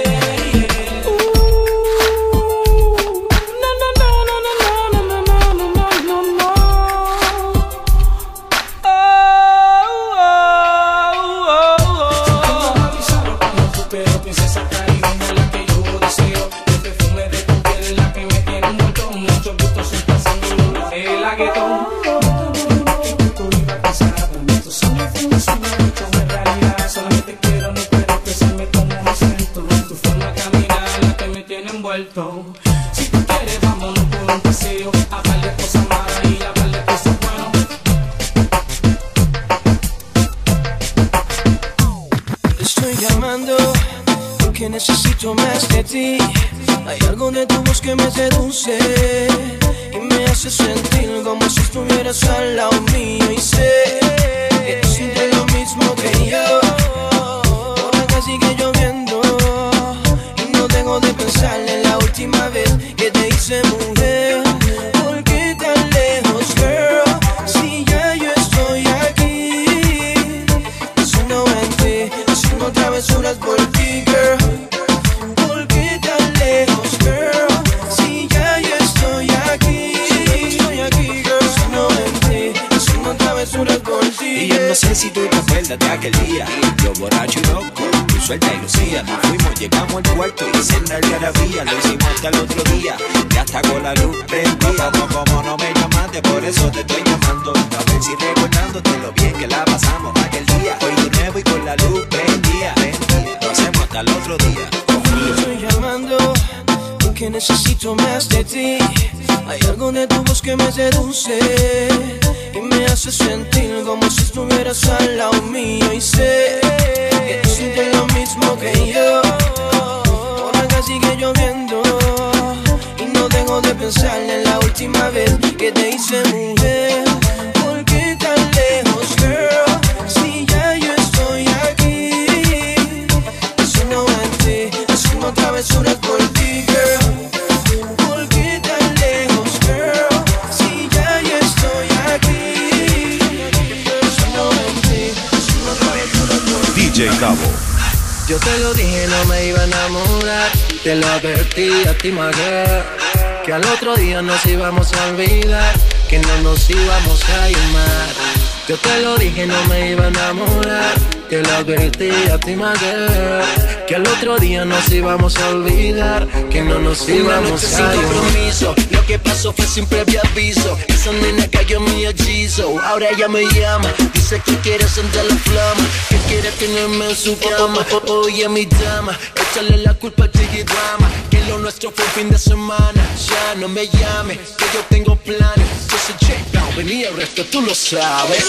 Pero princesa caribeña, la que yo deseo. El perfume de tu piel es la que me tiene muerto. Muchos gustos sin pensar en uno. El aguetón. Tú ibas pensada. Estos años fue un sueño hecho en realidad. Solamente quiero, no puedo expresarme como me siento. Tu forma de caminar, la que me tiene envuelto. Si tú quieres, vámonos por un paseo. Hablar de cosas malas y hablar de cosas buenas. Estoy llamando porque necesito más de ti. Hay algo de tu voz que me seduce y me hace sentir como si estuvieras al lado mío. Y sé que tú sientes lo mismo que yo. Por acá sigue lloviendo y no dejo de pensar en la última vez que te hice mujer. ¿Por qué tan lejos, girl? Si ya yo estoy aquí, pensando en ti, haciendo travesuras por ti, girl. travesuras por ti. Y yo no sé si tú te acuerdas de aquel día, yo borracho y loco, tú suelta y lucía. Nos fuimos, llegamos al puerto y cena el algarabía. Lo hicimos hasta el otro día, ya está con la luz prendida. No, como no me llamaste, por eso te estoy llamando, a ver si recordándote lo bien que la pasamos aquel día. Hoy de nuevo y con la luz prendida, prendida. Lo hacemos hasta el otro día. Yo estoy llamando porque necesito más de ti. Hay algo de tu voz que me seduce y me hace sentir como si estuvieras al lado mío. Y sé que tú sientes lo mismo que yo. Por acá sigue lloviendo y no dejo de pensar en la última vez que te hice mujer. ¿Por qué tan lejos, girl? Si ya yo estoy aquí, haciendo en ti, haciendo travesuras por ti, girl. ¿Por qué tan lejos, girl? Si ya yo estoy aquí, haciendo en ti, haciendo travesuras por ti. D J Tavo. Yo te lo dije, no me iba a enamorar. Te lo advertí a ti, my girl, que al otro día nos íbamos a olvidar, que no nos íbamos a llamar. Yo te lo dije, no me iba a enamorar. Te lo advertí a ti, my girl, que al otro día nos íbamos a olvidar, que no nos íbamos a llamar. Compromiso, lo que pasó fue sin previo aviso. Esa nena cayó en mi hechizo, ahora ella me llama, dice que quiere sentir la flama, que quiere tenerme en su cama. Oye mi dama, échale la culpa a Jiggy Drama, que lo nuestro fue un fin de semana. Ya no me llames, que yo tengo planes. Yo soy J-Town, venía el resto tú lo sabes.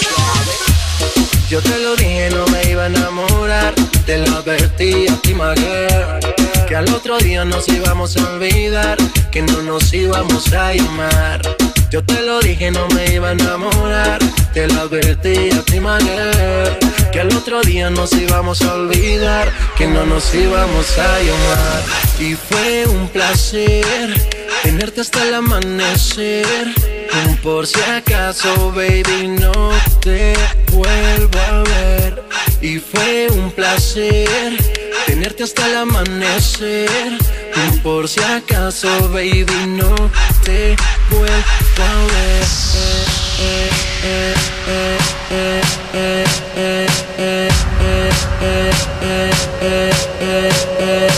Yo te lo dije, no me iba a enamorar. Te lo advertí a ti, my girl, que al otro día nos íbamos a olvidar, que no nos íbamos a llamar. Yo te lo dije, no me iba a enamorar. Te lo advertí a ti, my girl, que al otro día nos íbamos a olvidar, que no nos íbamos a llamar. Y fue un placer tenerte hasta el amanecer. Por si acaso, baby, no te vuelvo a ver. Y fue un placer tenerte hasta el amanecer. Por si acaso, baby, no te vuelvo a ver. Eh, eh, eh, eh, eh, eh, eh, eh, eh, eh, eh, eh, eh,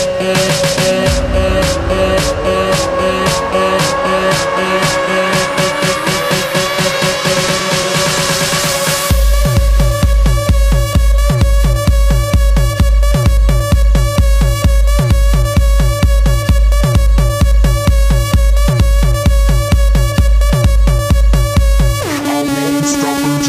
Stop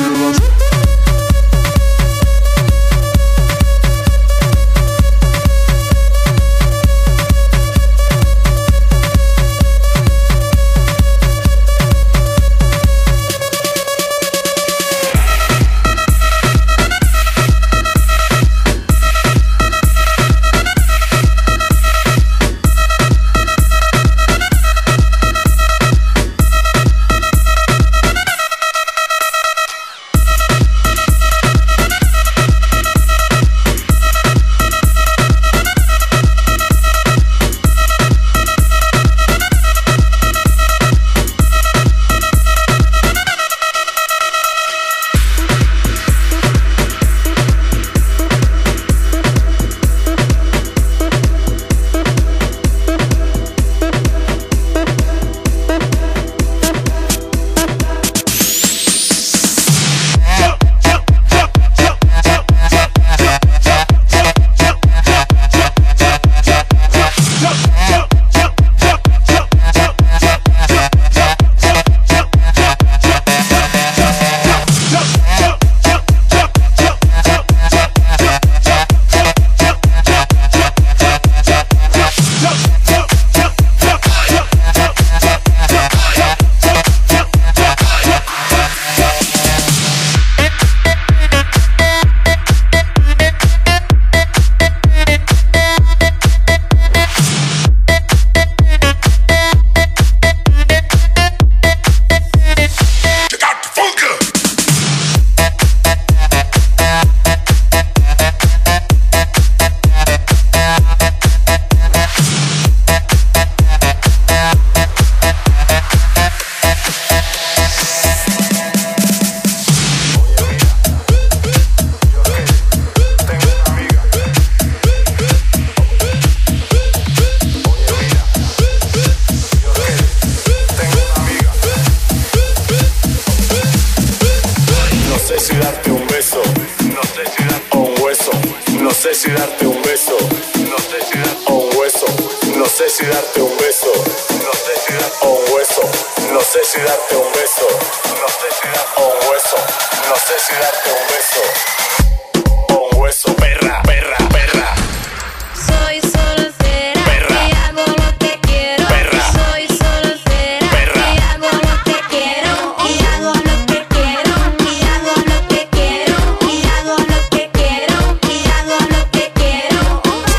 sé si darte un beso, no sé si darte o un hueso, no sé si darte un beso, no sé si darte o un hueso, no sé si darte un beso, no sé si darte o un hueso, no sé si darte un beso o un hueso, perra, perra, perra. Soy soltera y hago lo que quiero. Perra. Soy soltera Perra. y hago lo que quiero. Y hago lo que quiero. Y hago lo que quiero. Y hago lo que quiero. Y hago lo que quiero.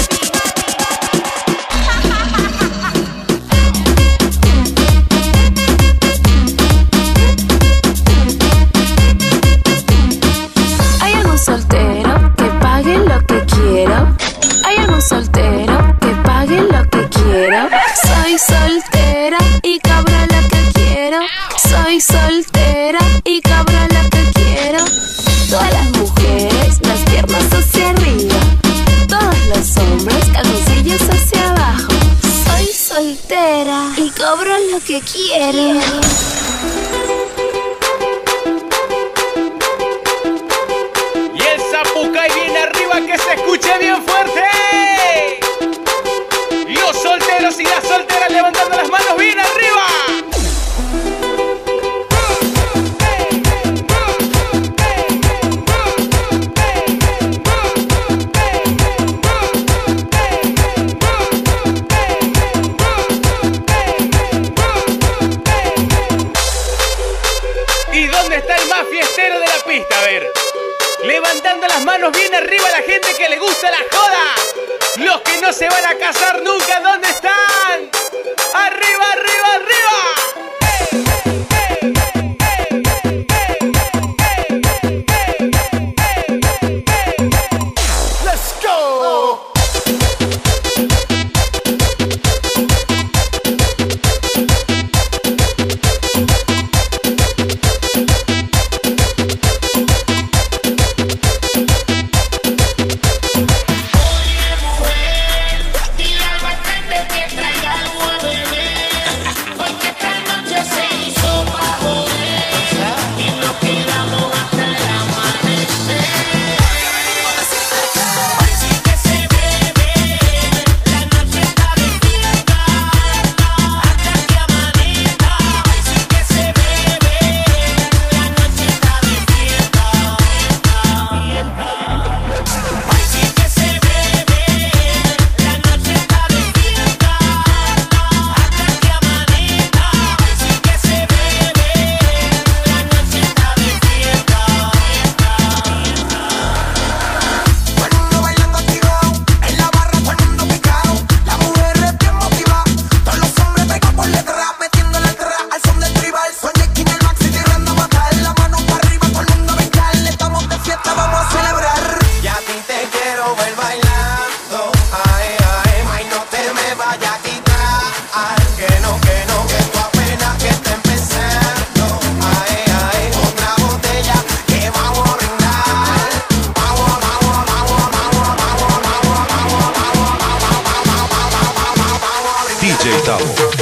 ¿Hay algún soltero que pague lo que quiero? ¿Hay algún soltero que pague lo que quiero? Soy soltera y cobro lo que quiero. Soy soltera y cobro lo que quiero. Todas las mujeres, las piernas hacia arriba. Todos los hombres, calzoncillos hacia abajo. Soy soltera y cobro lo que quiero. Y el Zapucay viene arriba, que se escuche bien fuerte. Los solteros y las solteras levantando las manos bien arriba. ¿Y dónde está el más fiestero de la pista? A ver. Levantando las manos bien arriba, la gente que le gusta la joda. Los que no se van a casar nunca, ¿dónde están? ¡Arriba, arriba, arriba! Let's go. Dile al bartender que traiga algo a beber, porque esta noche se hizo pa' joder y nos quedamos hasta el amanecer. Hoy sí que se bebe, la noche está de fiesta, hasta que amanezca. Hoy sí que se bebe, la noche está de fiesta, hoy sí que se bebe, la noche está de fiesta, hasta que amanezca. Hoy sí que se bebe, la noche está de fiesta. Todo el mundo bailando activado, en la barra todo el mundo picado, las mujeres bien motivadas, todos los hombres pegados por detrás, metiéndole atrás al son del tribal, son Jackie en el maxi tirando a matar, la mano para arriba, todo el mundo a brincar, estamos de fiesta, vamos a celebrar. Y a ti te quiero ver bailando, ay, ay, ay, no te me vayas a quitar, que no, que no, que tú apenas que está empezando, ay, ay, otra botella que vamos a brindar, vamos, vamos, vamos, vamos, vamos, vamos, vamos, D J Tavo.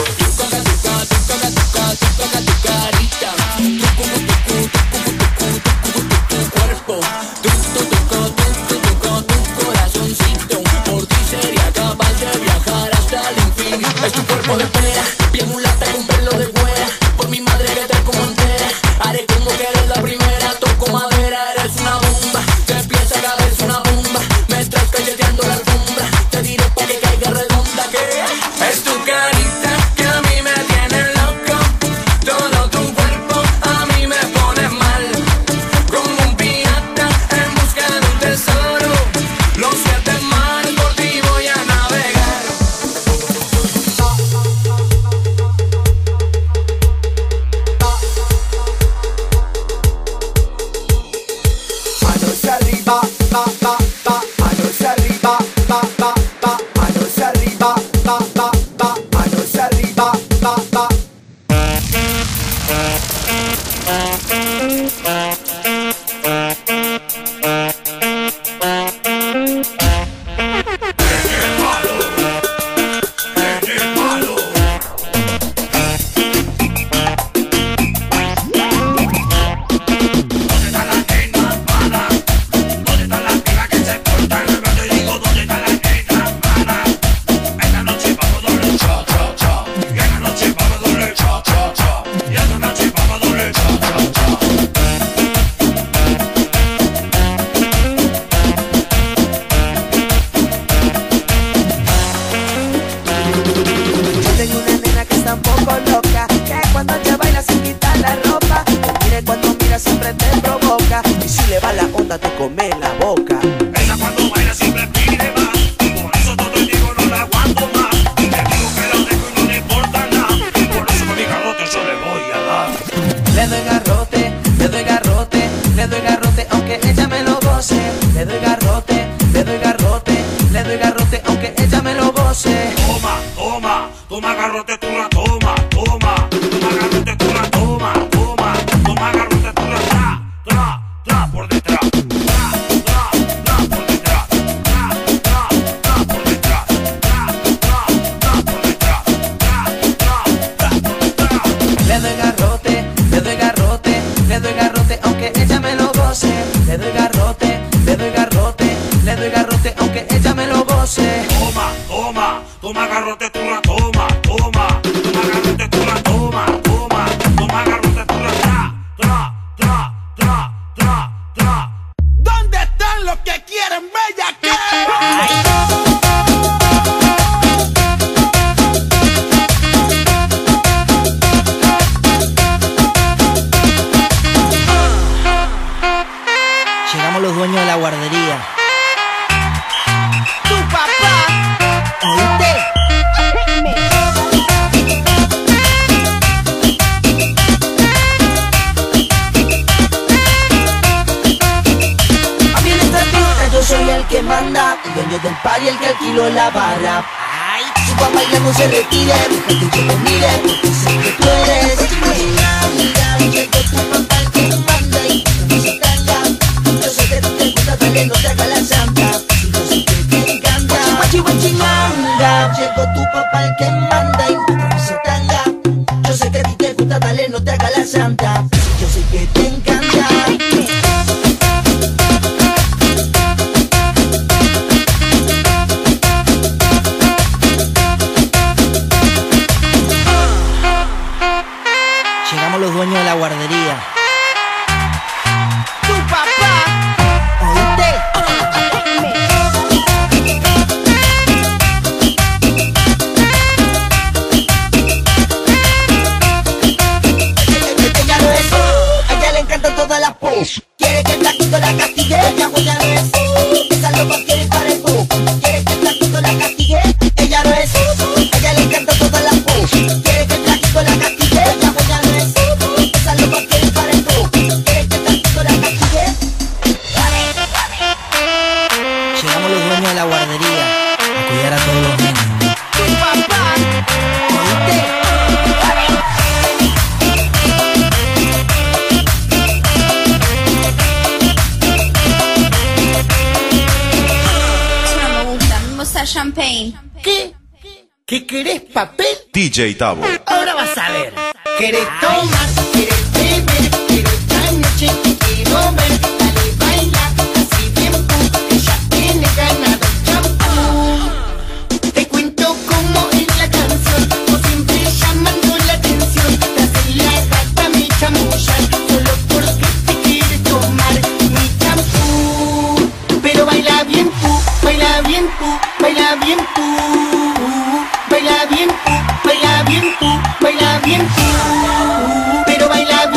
Por ti sería capaz de viajar hasta el infinito. Es tu cuerpo de pera, bien mulata con pelo de güera. Por mi madre que te como entera, haré como que eres la primera. Toco madera, eres una bomba. Te empieza a caer una bomba. Me estás cacheteando la alfombra. Te diré pa' que caiga redonda. Que es tu carita que a mí me tiene loco. Todo tu cuerpo a mí me pone mal. Como un pirata en busca de un tesoro. Los siete mares por ti voy a navegar. va la onda te come la boca. Ella cuando baila siempre pide más, por eso todo el digo no la aguanto más. Le digo que la dejo y no le importa nada, por eso con mi garrote yo le voy a dar. Le doy garrote, le doy garrote, le doy garrote aunque ella me lo goce. Le doy garrote, le doy garrote, le doy garrote aunque ella me lo goce. Toma, toma, toma garrote tú la toma, toma, toma garrote tú la toma, toma, toma garrote tú la tra, tra, tra por detrás. Le doy garrote, le doy garrote, le doy garrote aunque ella me lo goce. Le doy garrote, le doy garrote, le doy garrote aunque ella me lo goce. Toma, toma, toma garrote tú la toma, toma, toma garrote tú la toma, toma, toma garrote tú la tra, tra, tra, tra, tra, tra. ¿Dónde están los que quieren bella que? Llegamos los dueños de la guardería. Tu papá, ¿oíste? A mí en esta pista yo soy el que manda, el dueño del party, el que alquiló la barra. Ay, su papá ya no se retire, deja que yo lo mire, porque sé que tú eres. Mira, mira, llegó tu papá el que manda y no se tanga. Yo sé que te gusta, dale, no te hagas la santa. Yo sé que te encanta. Guachi, guachi, manga. Llegó tu papá el que manda y no se tanga. Yo sé que a ti te gusta, dale, no te hagas la santa. Yo sé que te encanta. Llegamos los dueños de la guardería. tu papá, ¿Oíste? Ella no es, a ella le encantan todas las pos. Quiere que el flaquito la castigue. Ella ya no es, esa loca quiere para el pop. Quiere que el flaquito la castigue. Ella no es, a ella le encantan todas las pos. Quiere que el flaquito la castigue. Ella ya no es, esa loca quiere para el pop. Quiere que el flaquito la castigue. Llegamos los dueños de la guardería a cuidar a todos los niños. tu papá, ¿Oíste? Eso no me gusta, me gusta champagne. ¿qué? ¿Qué querés, papel? D J Tavo. Ahora vas a ver. ¿Querés tomar? ¿Querés beber? Pero esta noche te quiero ver. Dale, baila, así bien pu, que ya tiene ganado el champú. Te cuento cómo es la canción, vos siempre llamando la atención. Te haces la gata, me chamullan, solo porque te quieres tomar mi champú. Pero baila bien pu, baila bien pu, baila bien pu. Baila bien pu, baila bien pu, baila bien pu. Pero baila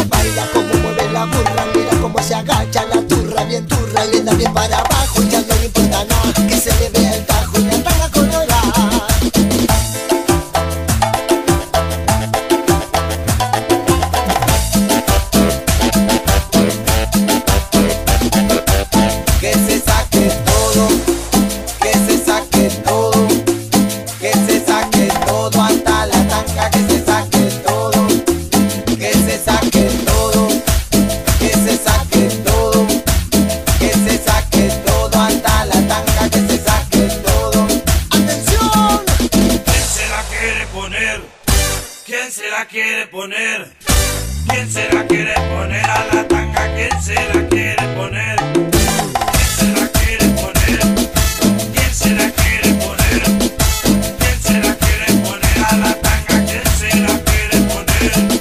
Baila como mueve la burra, mira cómo se agacha la turra, bien turra, y le da bien para abajo, ya no le importa nada, que se le vea el tajo y la tanga colorada. Que se saque todo, que se saque todo, que se saque todo hasta la tanga, que se saque todo, que se saque todo, que se saque todo, que se saque todo hasta la tanga, que se saque todo. ¡Atención! ¿Quién se la quiere poner? ¿Quién se la quiere poner? ¿Quién se la quiere poner a la tanga? ¿Quién se la quiere poner? ¿Quién se la quiere poner? ¿Quién se la quiere poner? ¿Quién se la quiere poner a la tanga? ¿Quién se la quiere poner?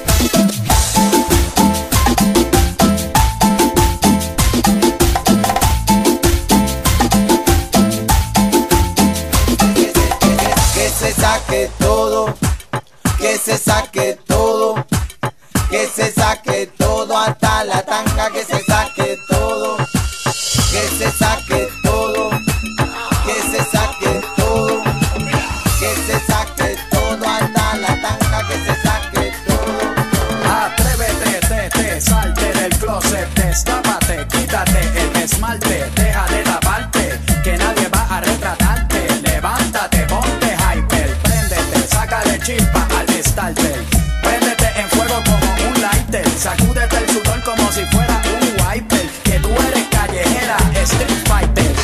Que se saque todo, que se saque todo, que se saque todo hasta la tanga, que se saque todo, que se saque todo, que se saque todo, que se saque todo hasta la tanga, que se saque todo. Atrévete, te, te, salte del closet, destápate, quítate el esmalte, deja de taparte, que nadie va a retratarte, levántate, ponte hyper, préndete, sácale chispa al starter, préndete en fuego como un lighter, sacúdete el sudor como si fuera un wiper, que tú eres callejera, street fighter.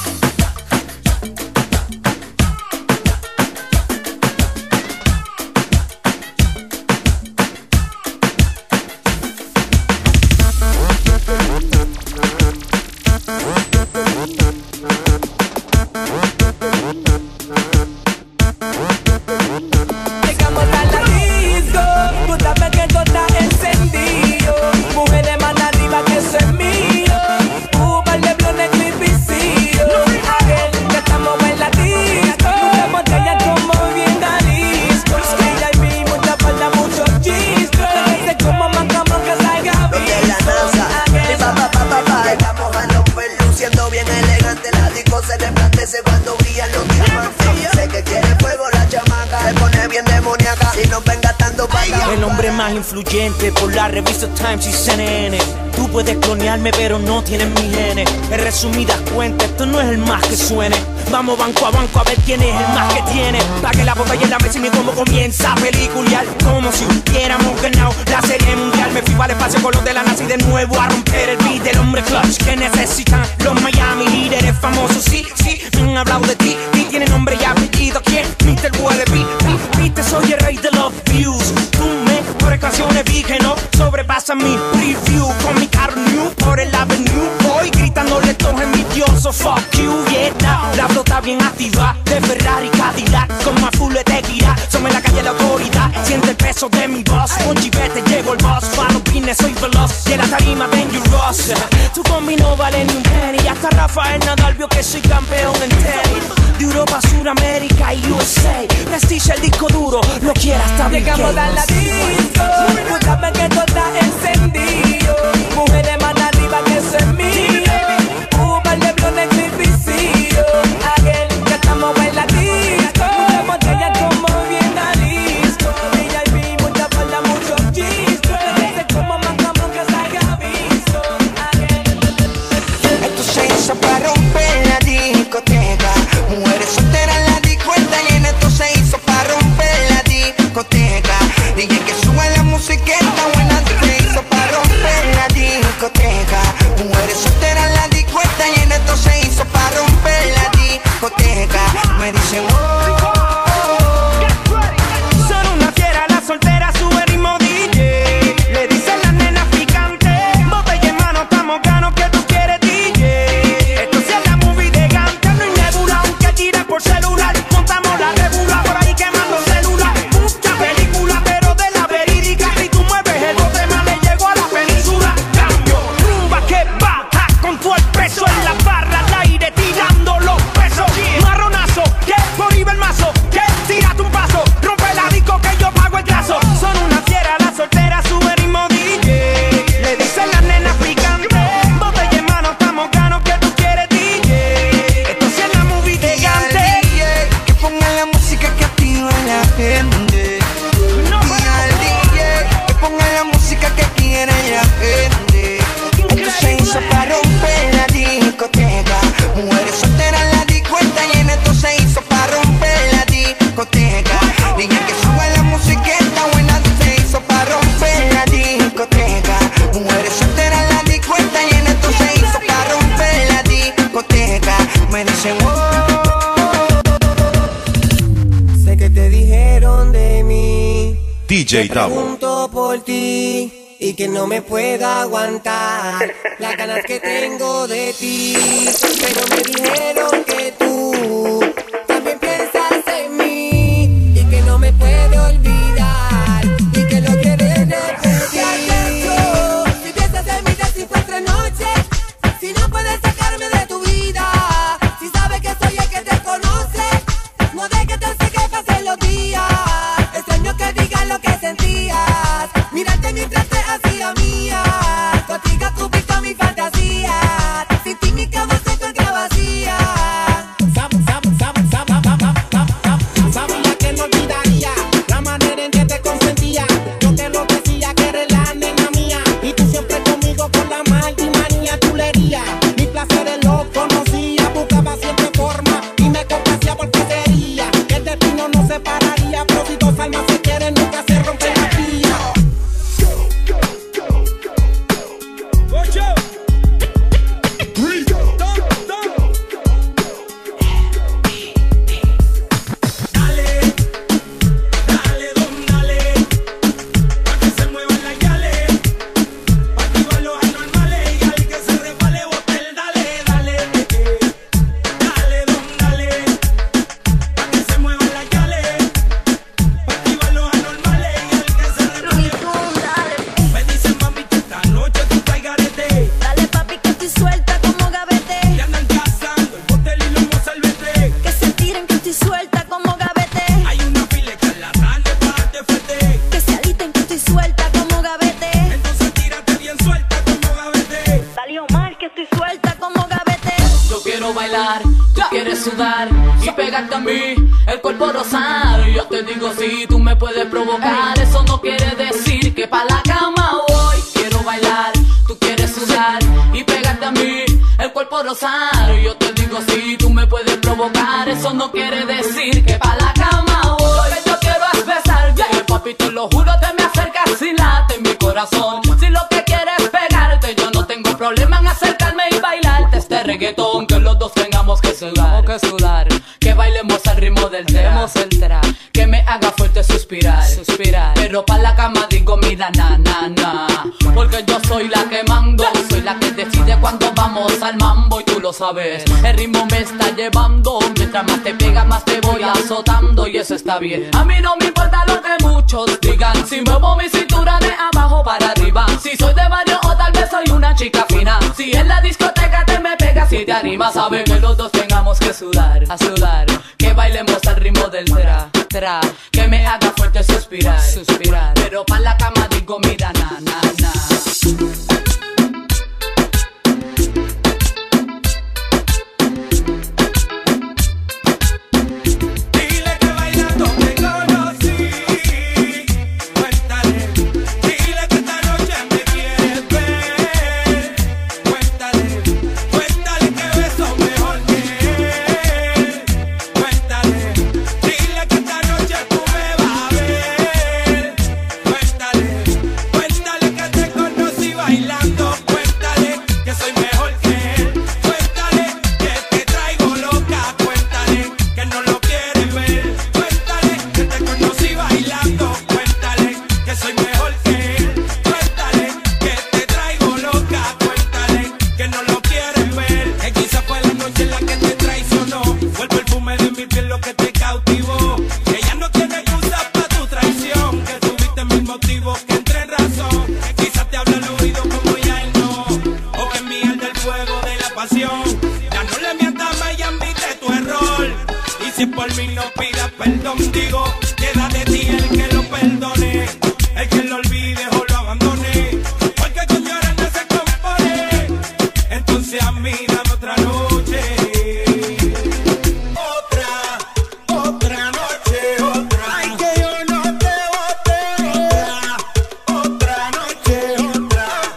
Llegamos a la disco, tú sabes que todo está encendido. Mujeres más arriba que eso es mío. Uber, Leblon, Eclipse, aquel que estamos en la disco. Muchas botellas como bien Jalisco. Ella y vi mucha falda, mucho chisco. Sé como mancamos que salga Los de la NASA, de pa pa pa pa pa, estamos a romper luciendo bien elegante. La disco se resplandece cuando brillan los diamantes. Sé que quiere fuego la chamaca, se pone bien demoníaca. Si no venga tanto para El hombre más influyente por la revista Times y C N N. Tú puedes clonearme pero no tienes mi genes. En resumidas cuentas, esto no es el más que suene. Vamos banco a banco a ver quién es el más que tiene. Pa' que la botella en la mesa y mi combo comienza a peliculear. Como si hubiéramos ganado la serie mundial. Me fui para el espacio con los de la NASA y de nuevo a romper el beat del hombre clutch que necesitan los Miami Heat. Eres famoso, sí, sí, me han hablado de ti. Y tiene nombre y apellido, ¿quién? mister Wallaby. Viste, soy el rey de los views. Tú mejores canciones vi que no sobrepasan mi preview. Con mi carro new por el avenue voy gritándole todos envidiosos. Fuck you, yeah, now. La flota bien activa de Ferrari Cadillac. Como a full de tequila, somos en la calle la autoridad. Siente el peso de mi voz. Con chivete llevo el boss. Pa' los pines soy veloz. Y en la tarima dangerous. Tu combi no vale ni un penny. Hasta Rafael Nadal vio que soy campeón en tenis. De Europa, Suramérica y U S A. Prestige el disco duro, lo quiera hasta Bill Gates. llegamos a la disco, tú sabes que todo está encendido. Mujeres más arriba que eso es mío. Uber, Leblon, Eclipse, aquel que estamos en la disco. Muchas botellas como bien Jalisco. Ella y vi mucha falda, mucho chisco. Sé como mancamos que salga visto. Esto se hizo para romper la discoteca. Mujeres solteras en la discoteca. Y en esto se hizo para romper la discoteca. D J que suba la música, está buena. muere a gente. Esto se hizo para romper la discoteca. Mujeres solteras en la discoteca y en esto se hizo para romper la discoteca. Niña que suba la musiqueta buena, se hizo para romper la discoteca. Mujeres solteras en la discoteca y en esto se hizo para romper la discoteca. Me dicen oh, sé que te dijeron de mí. D J Tavo. Pregunto por ti y que no me pueda aguantar las ganas que tengo de ti. Pero me dijeron que tú también piensas en mí y que no me puede olvidar y que lo quieres repetir. Si piensas en mí de si fue otra noche, si no puedes sacarme de tu vida, si sabes que soy el que te conoce, no dejes de que pasen los días. Extraño que digas lo que sentías, mírate mientras te hacía mía. Contigo cubierto mi fantasía, sin ti mi cama se encuentra vacía. Sabía que no olvidaría la manera en que te consentía. Yo te lo decía que eres la nena mía y tú siempre conmigo con la manía chulería. Mi placeres los conocía, buscaba siempre forma y me complacía porque sería que el destino nos separaría. Pero si dos almas se quieren nunca se rompe la vía. Sudar y pegarte a mí, el cuerpo rosar. Yo te digo si tú me puedes provocar. Eso no quiere decir que pa' la cama voy. Quiero bailar, tú quieres sudar y pegarte a mí, el cuerpo rosar. Yo te digo si tú me puedes provocar. Eso no quiere decir que pa' la cama voy. Lo que yo quiero es besar, yeah. Papi, te lo juro, te me acercas y late en mi corazón. Si lo que quieres es pegarte, yo no tengo problema en acercarme y bailarte este reggaetón. Que los dos tengamos que sudar, que sudar, que bailemos al ritmo del tra, el tra, que me haga fuerte suspirar, suspirar. Pero pa' la cama digo mira na na na, porque yo soy la que mando, soy la que decide cuando vamos al mambo y tú lo sabes. El ritmo me está llevando, mientras más te pega más te voy azotando y eso está bien. A mí no me importa lo que muchos digan, si muevo mi cintura de abajo para arriba, si soy de barrio o tal vez soy una chica fina. Si en la discoteca te me pegas y te animas, sabe que los dos tengamos que sudar, a sudar, que bailemos al ritmo del tra, tra, que me haga fuerte suspirar, suspirar. Pero pa' la cama digo mira na na na. Si por mí no pidas perdón, digo, queda de ti el que lo perdone, el que lo olvide o lo abandone, porque con llorar no se compone. Entonces a mí dame otra noche, otra, otra noche, otra. Ay, que yo no te bote, otra, otra noche, otra.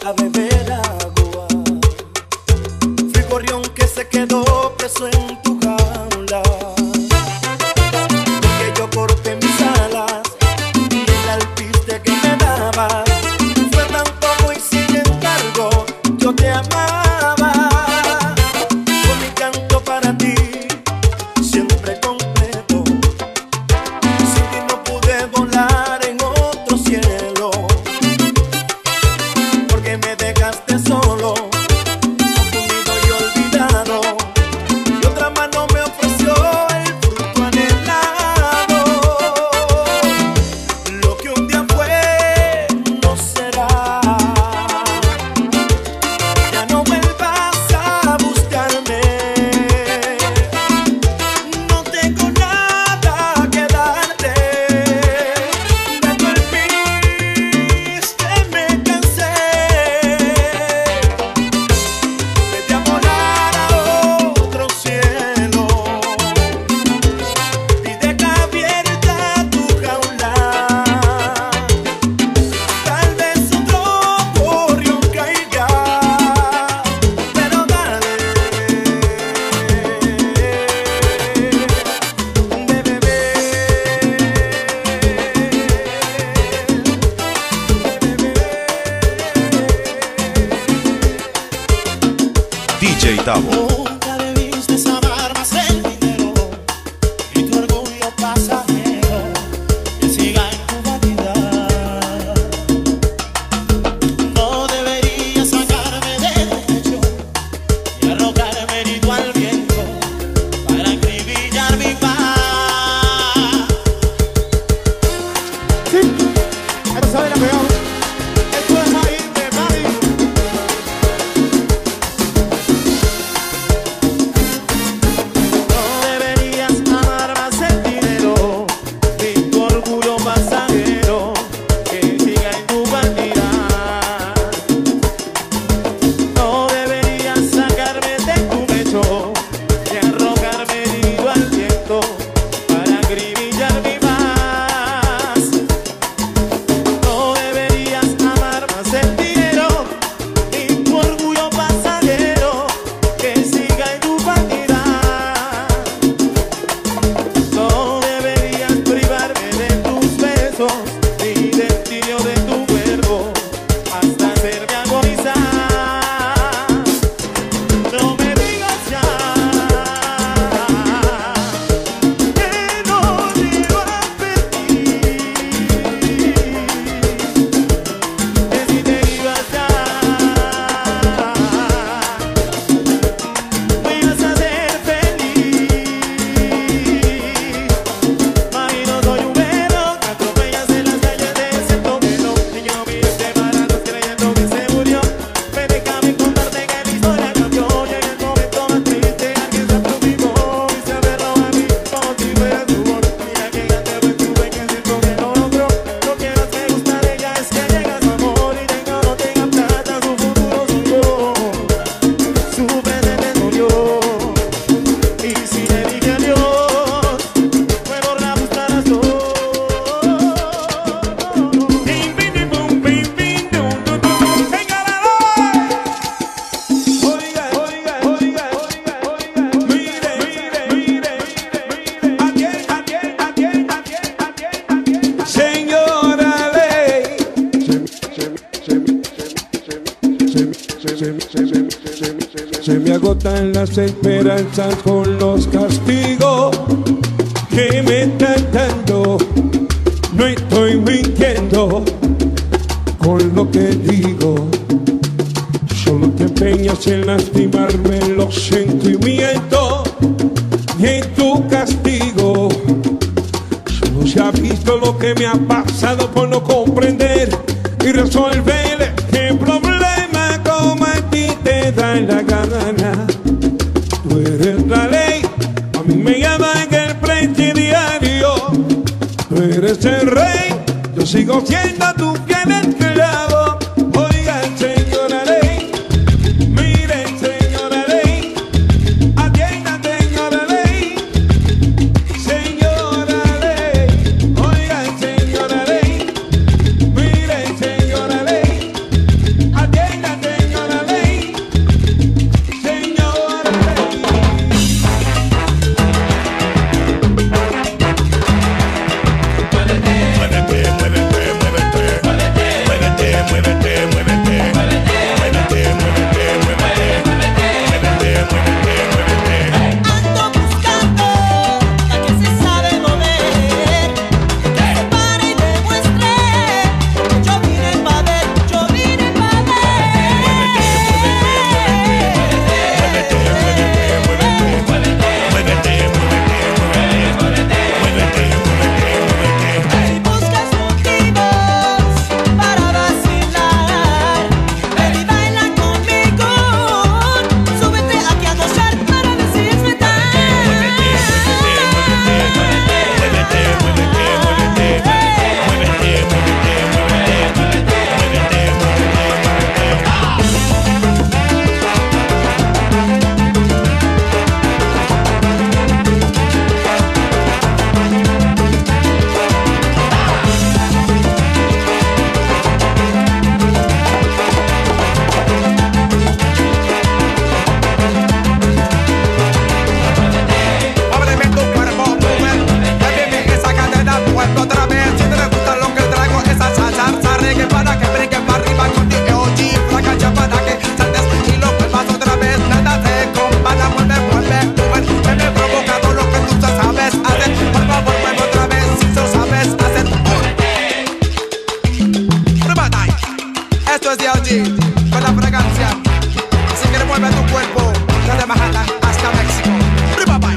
a beber agua. Fui gorrión que se quedó preso en tu jaula. Porque yo corté mis alas y el alpiste que me dabas fue tan poco y sin embargo yo te amaba. Con mi canto para ti siempre completo. Sin ti no pude volar en otro cielo. Porque me dejaste solo, confundido y olvidado. Y otra mano me ofreció el fruto anhelado. Lo que un día fue no será. Ya no vuelvas a buscarme. No tengo nada que darte. Dando el piste me cansé. Vete a volar a otro cielo y deja abierta tu jaula. Tal vez otro gorrión caiga, pero dale, D J Tavo. Nunca debiste amar más el dinero y tu orgullo pasajero que siga en tu vanidad. No deberías sacarme de tu pecho y arrojarme herido al viento para acribillar mi paz. Sí, ahora sabe la pegado. Esto es ahí de Mari. No deberías amar más el dinero ni tu orgullo pasajero que siga en tu vanidad. No deberías sacarme de tu pecho y arrojarme herido al viento para acribillar mi paz. No deberías amar más el dinero ni tu orgullo pasajero que siga en tu vanidad. No deberías privarme de tus besos ni del tiro de tu cuerpo hasta hacerme agonizar. No me digas ya que no llego a advertir que si te ibas ya me ibas a hacer feliz. Mami, no soy un perro que atropellas en las calles de ese tomero y que no viste para atrás creyendo que se murió. Ven, déjame contarte que mi historia cambió y en el momento más triste alguien se aproximó y se aferró a mí como si fuera su voz. Mira que ya te ves tú, ven que siento que lo logró. No quiero que gustar de ella, es que llega su amor y tenga o no tenga plata, su futuro soy yo. Su presente soy yo. Y si le dije adiós, fue por la justa razón. Bim, bim, bum, bim, bim, dum, dum, dum. Venga la voz. Oiga, oiga, oiga, oiga, oiga. Mire, mire, mire, mire. Atiende, atiende, atiende, atiende, atiende. Señora Ley. Se me agotan las esperanzas con los castigos que me están dando. No estoy mintiendo con lo que digo. Solo te empeñas en lastimarme los sentimientos y en tu castigo. Solo se ha visto lo que me ha pasado por no comprender y resolver el problema como a ti te da la gana. Tú eres la ley, a mí me llaman el presidiario. Tú eres el rey, yo sigo siendo tu fiel esclavo. Oiga, señora ley, mire, señora ley, atienda, señora ley, señora ley, oiga, señora ley, mire, señora ley, atienda. Esto es D L G con la fragancia. Así que remueve tu cuerpo desde Manhattan hasta México. ¡Riba, bye!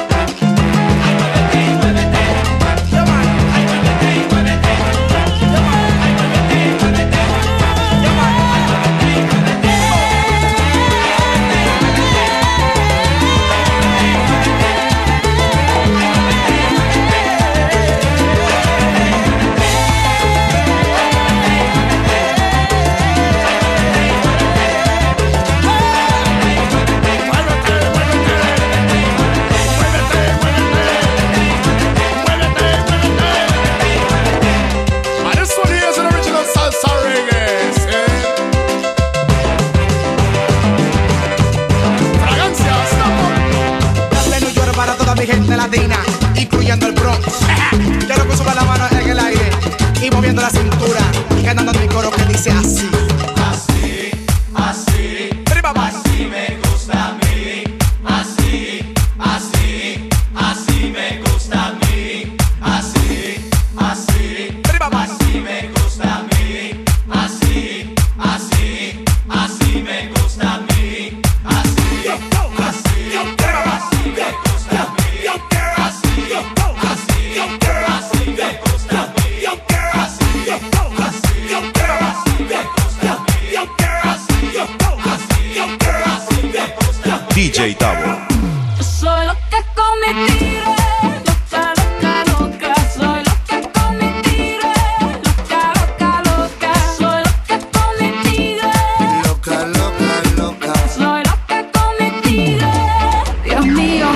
Mi gente latina, incluyendo el Bronx. Quiero que suba la mano en el aire y moviendo la cintura, cantando mi coro que dice así. Así, así, así me gusta a mí. Así, así, así me gusta a mí. Así, así, así me gusta a mí. Así, así, así me gusta a mí. Así, así, así me gusta a mí. D J Tavo. Soy loca con mi tigre, loca, loca, loca. Soy loca con mi tigre, loca, loca, loca. Soy loca con mi tigre, loca, loca, loca. Soy loca con mi tigre, Dios mío.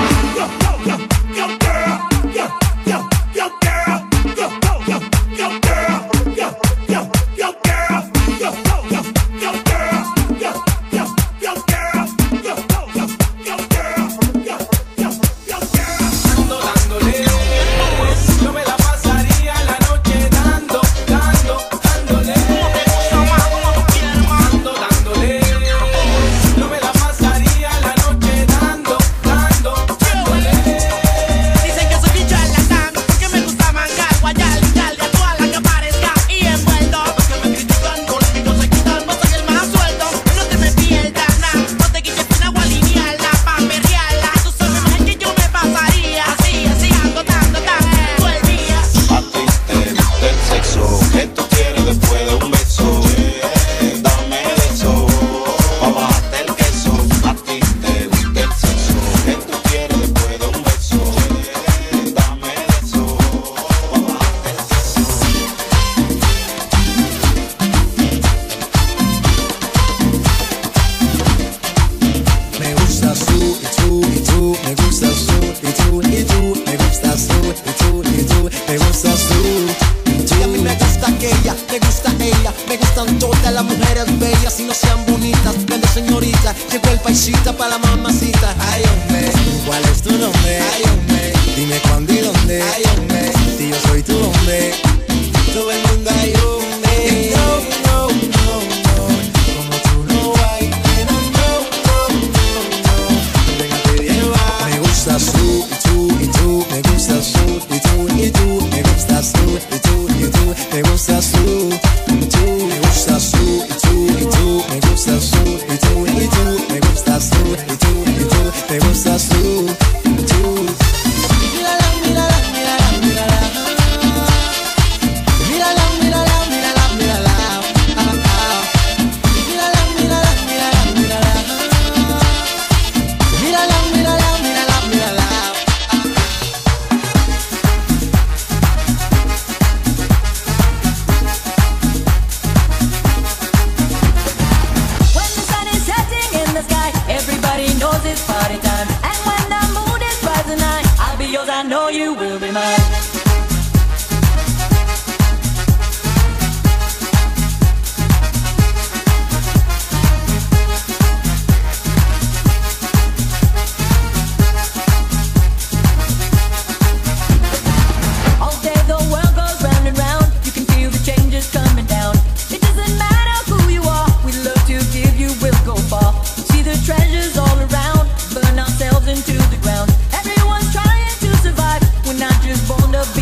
Into the ground. Everyone's trying to survive. We're not just born to be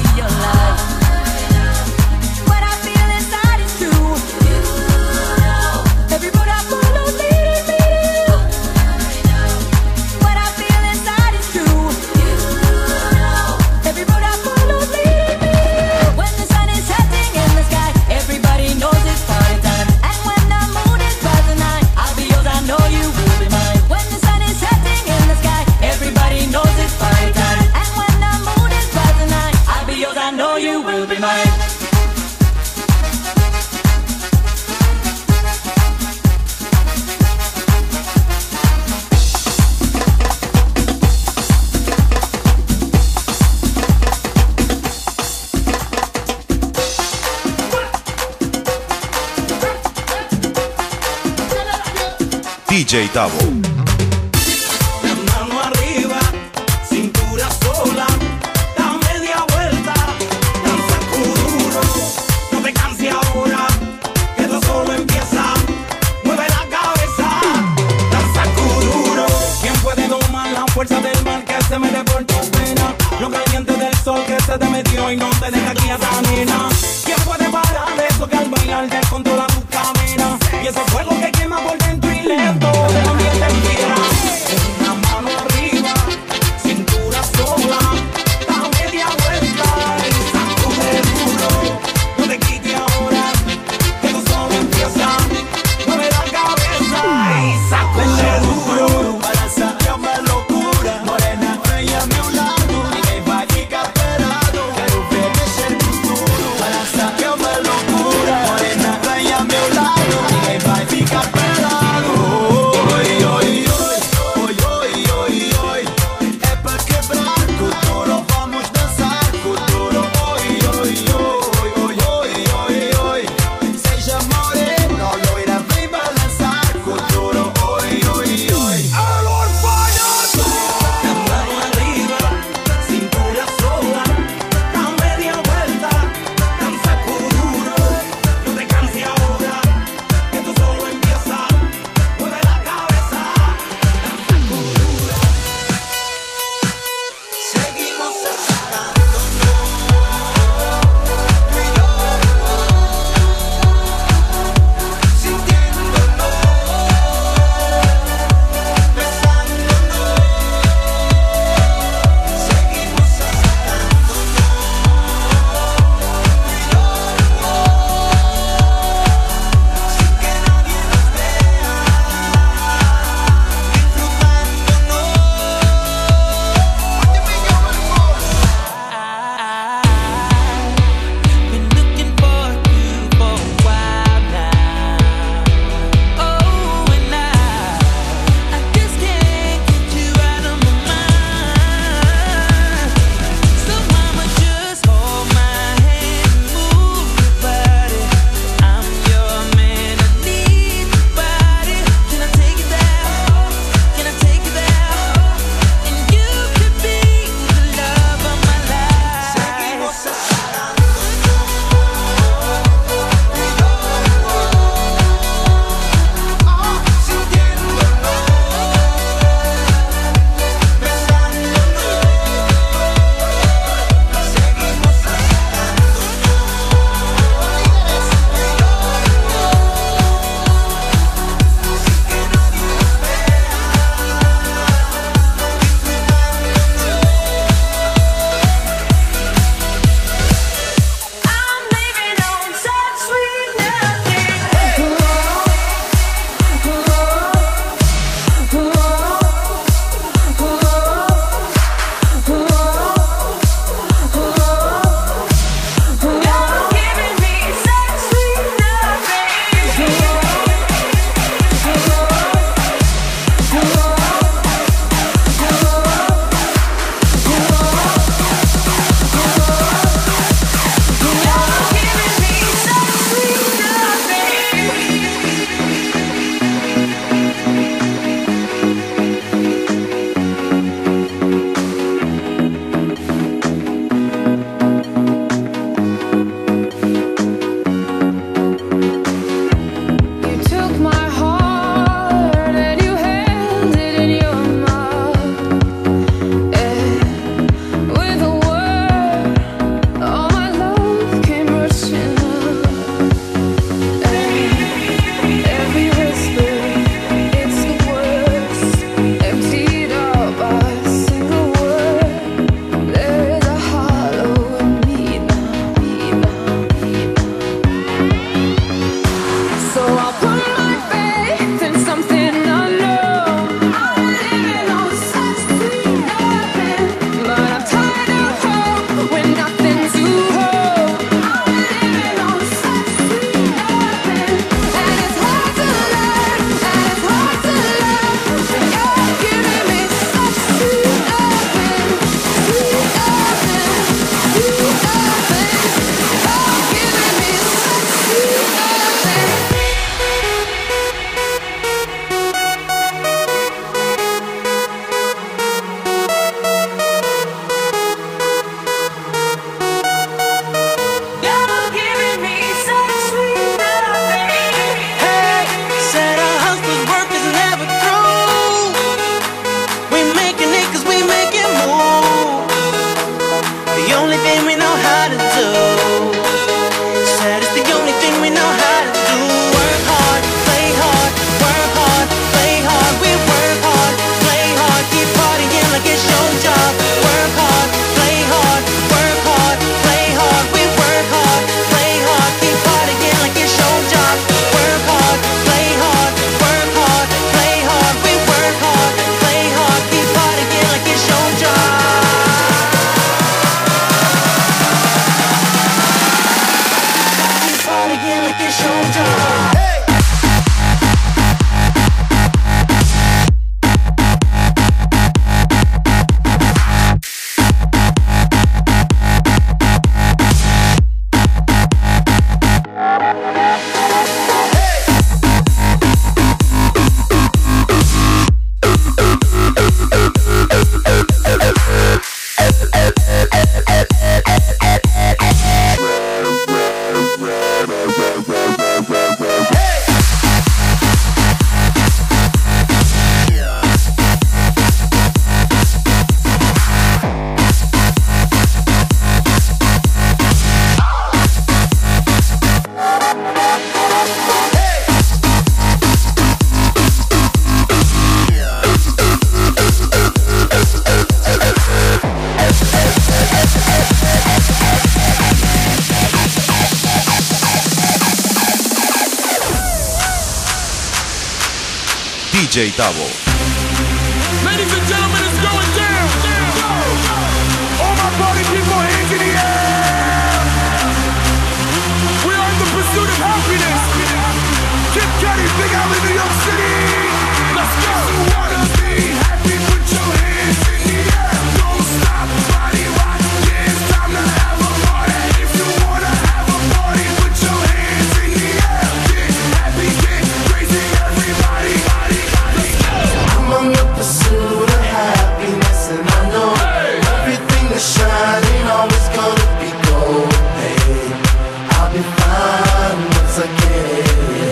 D J Tavo. Mano arriba, cintura sola, da media vuelta, danza duro, no te canses ahora, que esto solo empieza, mueve la cabeza, danza duro. ¿Quién puede domar la fuerza del mar que se mete por tu pena? Lo caliente del sol que se te metió y no te deja aquí a la nena. ¿Quién puede parar eso que al bailar descontrola tu camina? Y ese fuego que quema por dentro y lento te convierte en piedra. Una mano arriba, cintura sola, da media vuelta y sacude duro. No te quites ahora, que esto solo empieza. Mueve la cabeza y sacude duro. Balanza, llama locura. Morena, bella a mi lado. Ninguém vai ficar esperado. Quero ver mexer com tudo. Balanza, llama locura. Morena, bella a mi lado. Ninguém vai ficar esperado. D J Tavo. Ladies and gentlemen, it's going down. All my party people, hands in the air. We are in the pursuit of happiness. Kid Cudi, Big Alley, New York City. Let's go. If you wanna be happy, put your hands in the air. Don't stop, body rock. Yeah, it's time to have a party. If you wanna have a party, put your hands in the air. Get happy, get crazy, everybody. I'm on the pursuit of happiness, and I know everything that's shining always gonna be gold. Hey, I'll be fine once I get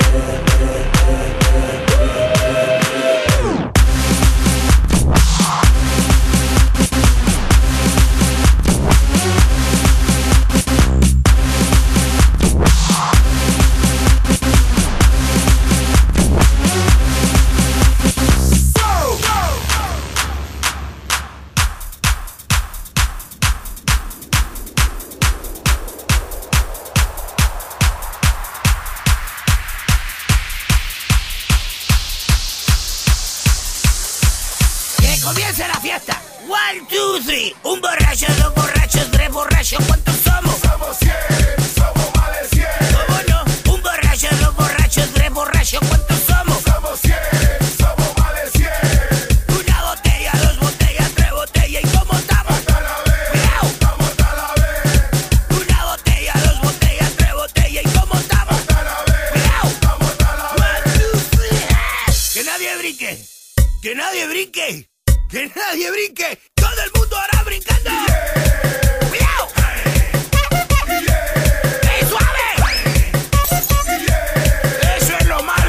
comience la fiesta. One, two, three. Un borracho, dos borrachos, tres borrachos. ¿Cuántos somos? Somos cien, somos más de cien. ¿Cómo no? Un borracho, dos borrachos, tres borrachos. ¿Cuántos somos? Somos cien, somos más de cien. Una botella, dos botellas, tres botellas. ¿Y cómo estamos? Hasta la vez. Miau. Estamos hasta la vez. Una botella, dos botellas, tres botellas. ¿Y cómo estamos? Hasta la vez. Miau. Estamos hasta la vez. One, two, three. ¡Ah! Que nadie brinque. Que nadie brinque. ¡Que nadie brinque! ¡Todo el mundo ahora brincando! Yeah. ¡Cuidado! Yeah. ¡Ey, suave! Yeah. ¡Eso es lo malo!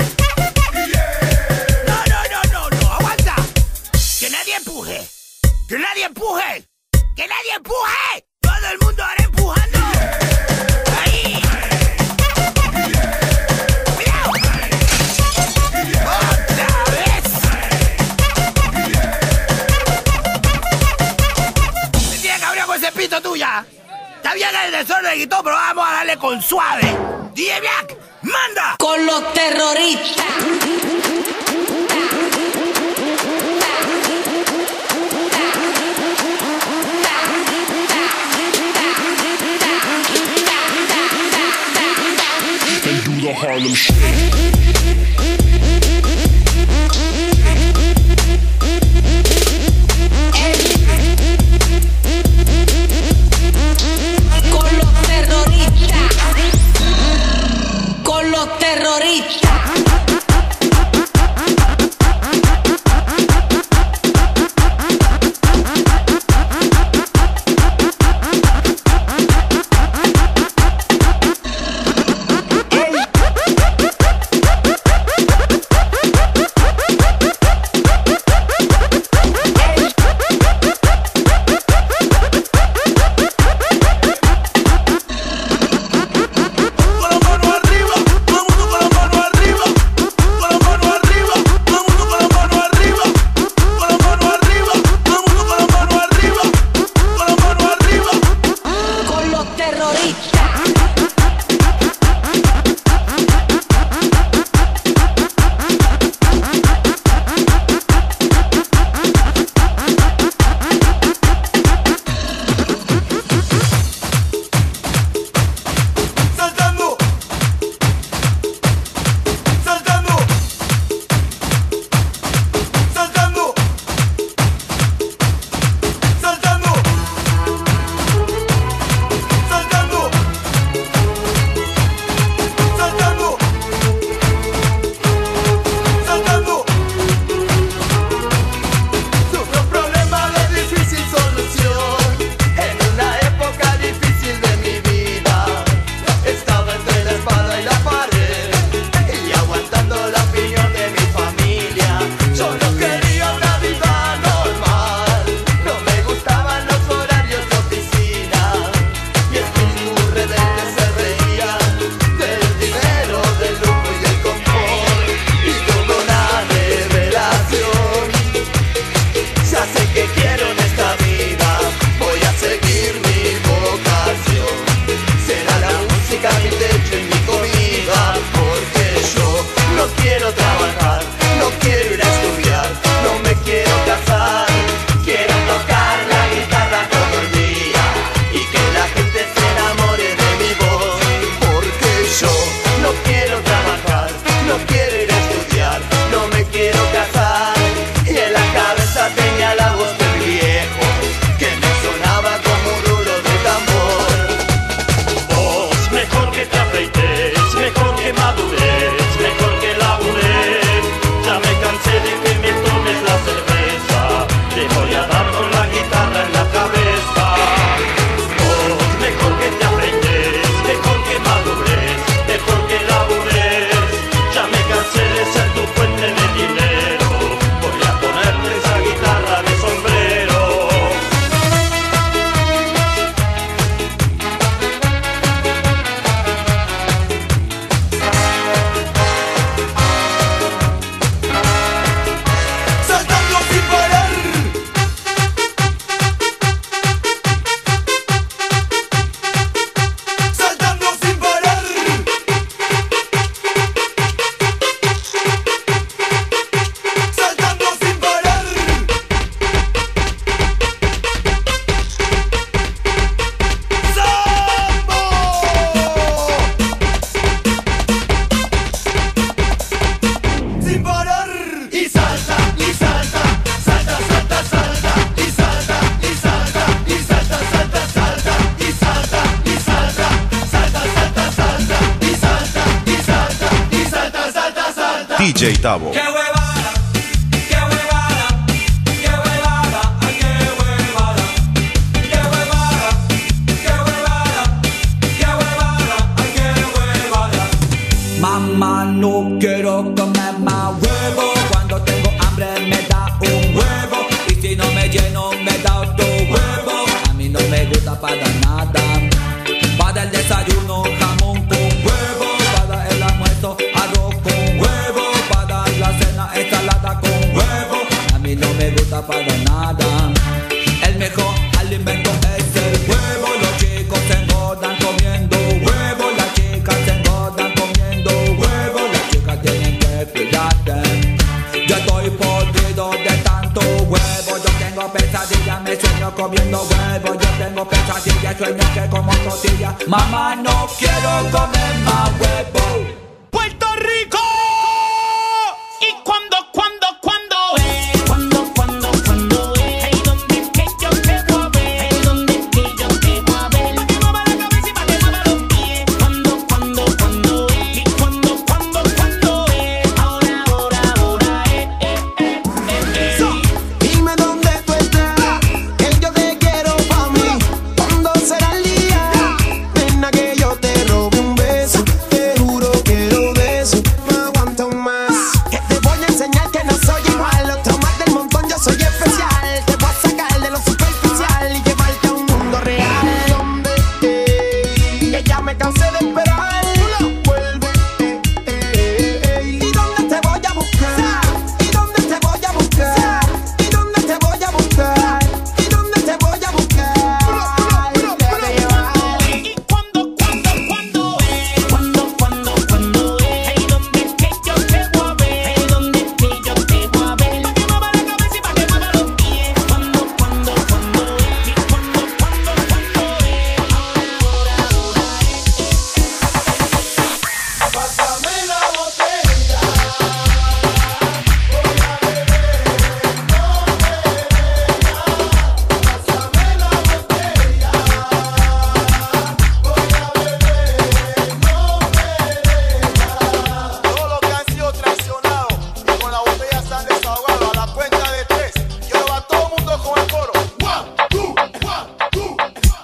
Yeah. No, no, no, no, no, aguanta. ¡Que nadie empuje! ¡Que nadie empuje! ¡Que nadie empuje! ¡Todo el mundo ahora empujando! Yeah. ¡Ahí! Tuya. Está bien el desorden y todo, pero vamos a darle con suave. D J Black, manda. Con los terroristas. And do the Harlem Shake. Con los terroristas. Con los terroristas. D J Tavo. ¡Qué huevada! ¡Qué huevada! ¡Qué huevada! ¡Ay, qué huevada! ¡Qué huevada! ¡Qué huevada! ¡Qué huevada! ¡Ay, qué huevada! Mamá, no quiero comer más huevo. Cuando tengo hambre me da un huevo. Y si no me lleno me da otro huevo. A mí no me gusta para nada. Para el desayuno jamón con huevo. Para el almuerzo arroz con huevo. Para la cena ensalada con huevo. A mí no me gusta para nada. El mejor alimento es el huevo. Los chicos se engordan comiendo huevo. Las chicas se engordan comiendo huevo. Las chicas tienen que cuidarse. Yo estoy podrido de tanto huevo. Yo tengo pesadillas, me sueño comiendo huevo. Yo tengo pesadillas, sueño que como tortilla. Mamá, no quiero comer más huevo. Puerto Rico. Y cuando, cuando, cuando es, cuando, cuando, cuando es. Ahí donde es que yo te voy a ver. Ahí donde es que yo te voy a ver. Que mueva la cabeza y pa' que mueva los pies. Cuando, cuando, cuando es. Y cuando, cuando, cuando es. Ahora, ahora, ahora es. Eh, eh, eh, eh. So, Dime dónde tú estás, que yo te quiero pa' mí. ¿Cuándo será el día? Nena, que yo te robe un beso. Te juro quiero de eso, no aguanto más. Que te voy a enseñar que no soy igual. Otro más del montón, yo soy especial. Te voy a sacar de lo superficial y llevarte a un mundo real. Donde eh, que ya me cansé de esperar. Vuelve, eh, eh, eh. ¿Y dónde te voy a buscar? ¿Y dónde te voy a buscar? ¿Y dónde te voy a buscar? ¿Y dónde te voy a buscar? Y cuando, cuando, cuando es. Cuando, cuando, cuando es. Ahí donde es que yo te voy a ver. Ahí donde es que yo te voy a ver. Que mueva la cabeza y pa' que mueva los pies. Cuando, cuando, cuando es. Y cuando, cuando, cuando es. Ahora, ahora, ahora es. Pásame la botella. Todos los que han sido traicionados y con la botella se han desahogado a la cuenta de tres. Quiero a todo el mundo con el coro. One, two, one, two.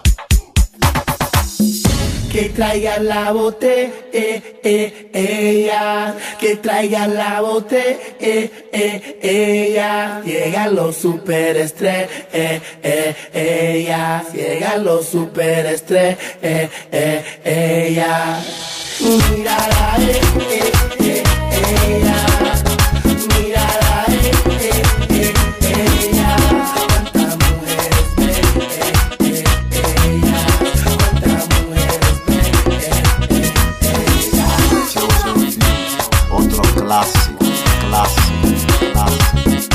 Que traiga la botella, eh, eh, ella. Que traiga la botella, eh, eh, ella. Llegan los superestrellas, eh, eh, ella. Llegan los superestrellas, eh, eh, ella. Mírala, eh, eh, eh, ella. Mírala, eh, eh, eh, ella. Cuántas mujeres ve, eh, eh, ella. Cuántas mujeres ve, eh, eh, ella. Otro clásico, clásico, clásico.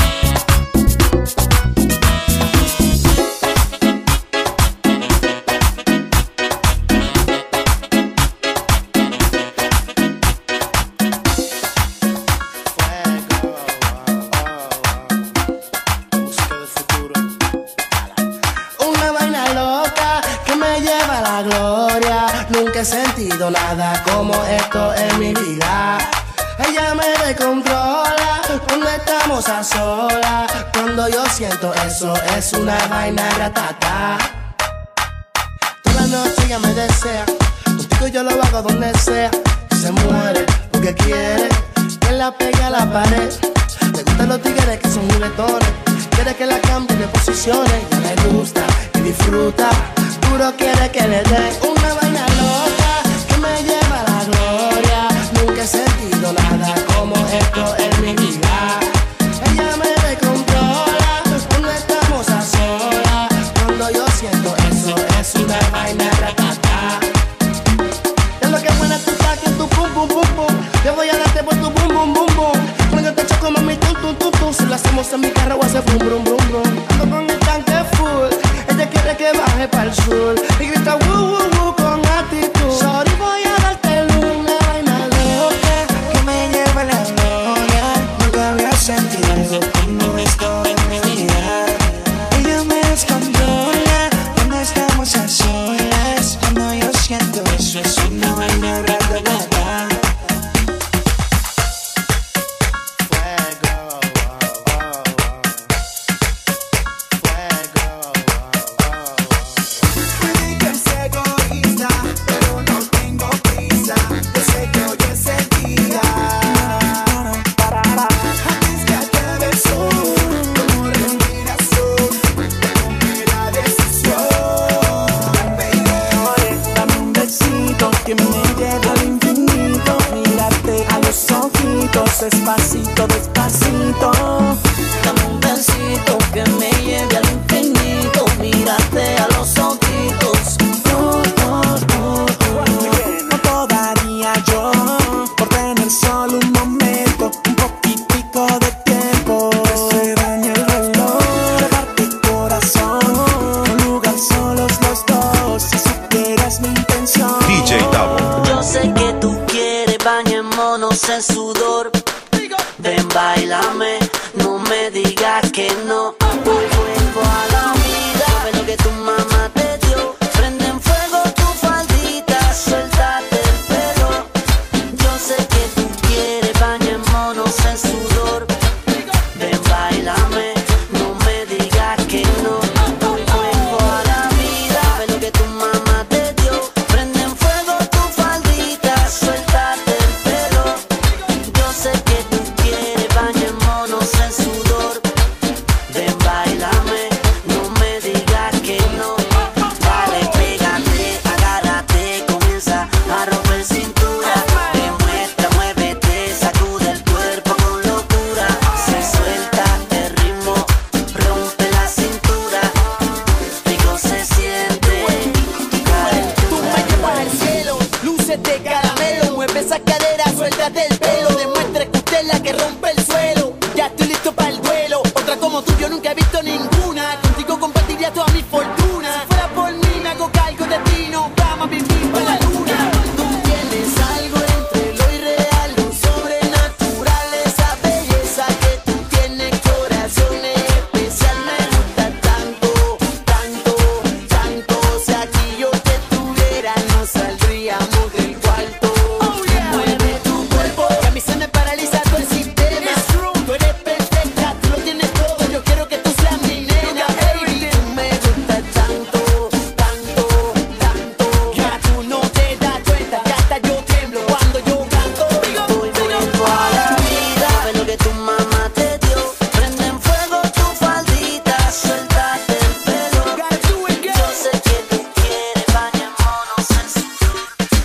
Una vaina loca que me lleva a la gloria. Nunca he sentido nada como esto en mi vida. Ella me descontrola cuando estamos a solas. Cuando yo siento eso es una vaina ratata. Toda la noche ella me desea. Contigo yo lo hago donde sea. Se muere porque quiere que la pegue a la pared. Le gustan los tigres que son juguetones. Quiere que la cambie de posiciones. Ya le gusta y disfruta. Puro quiere que le dé una vaina loca que me lleva a la gloria. Nunca he sentido nada como esto en mi vida. Ella me descontrola cuando estamos a solas. Cuando yo siento eso es una vaina ratata. Es lo que buena tú saques tu pum pum pum pum. Yo voy a darte por tu bum bum bum bum. Cuando yo te choco mami tum tum tum tum. Si lo hacemos en mi carro voy a hacer brum brum brum brum. Ando con el tanque full. Ella quiere que baje para el sur y grita woo woo woo con actitud. Sorry, voy a darte una vaina loca que me lleva a la gloria. Nunca había sentido algo como esto en mi vida. Ella me descontrola cuando estamos a solas. Cuando yo siento eso es una vaina rara. despacito, despacito. Dame un besito que me lleve al infinito. Mírate a los ojitos. Oh, oh, oh, oh. No todavía yo por tener solo un momento, un poquitico de tiempo. Que se dañe el reloj, dejarte corazón, un lugar solos los dos. Si supieras mi intención. D J Tavo. Yo sé que tú quieres, bañémonos en sudor. Ven, bailame, no me digas que no. Vuelvo a la vida, sabes lo que tu mamá te dio. Prende en fuego tu faldita, suéltate el pelo. Yo sé que tú quieres, bañémonos en sudor. Ven, bailame, no me digas que no. Vuelvo a la vida, sabes lo que tu mamá te dio. Prende en fuego tu faldita, suéltate el pelo. Yo sé que tú quieres, bañémonos en sudor. Ven, bailame, no me digas que no. Dale, pégate, agárrate, comienza a romper cintura. Demuestra, muévete, sacude el cuerpo con locura. Se suelta el ritmo, rompe la cintura. Rico se siente. Tú me llevas al cielo, luces de caramelo. Mueve esa cadera, suéltate el pelo. Demuestra que usted es la que rompe el suelo. Ya estoy listo para el duelo. Otra como tú yo nunca he visto ninguna. Contigo compartiría toda mi fortuna. Si fuera por mí me hago cargo de ti. No vamos a vivir para la luna. Tú tienes algo entre lo irreal, lo sobrenatural. Esa belleza que tú tienes, corazón especial. Me gusta tanto, tanto, tanto. Si aquí yo te tuviera no saldríamos del cuarto. Mueve tu cuerpo, que a mí se me paraliza todo el sistema. Tú eres perfecta, tú lo tienes todo. Yo quiero que tú seas mi nena, baby. Tú me gusta tanto, tanto, tanto. Ya tú no te das cuenta, ya hasta yo tiemblo cuando yo canto. Vuelvo a la vida, sabes lo que tu mamá te dio. Prende en fuego tu faldita, suéltate el pelo. Yo sé que tú quieres, bañémonos en sudor.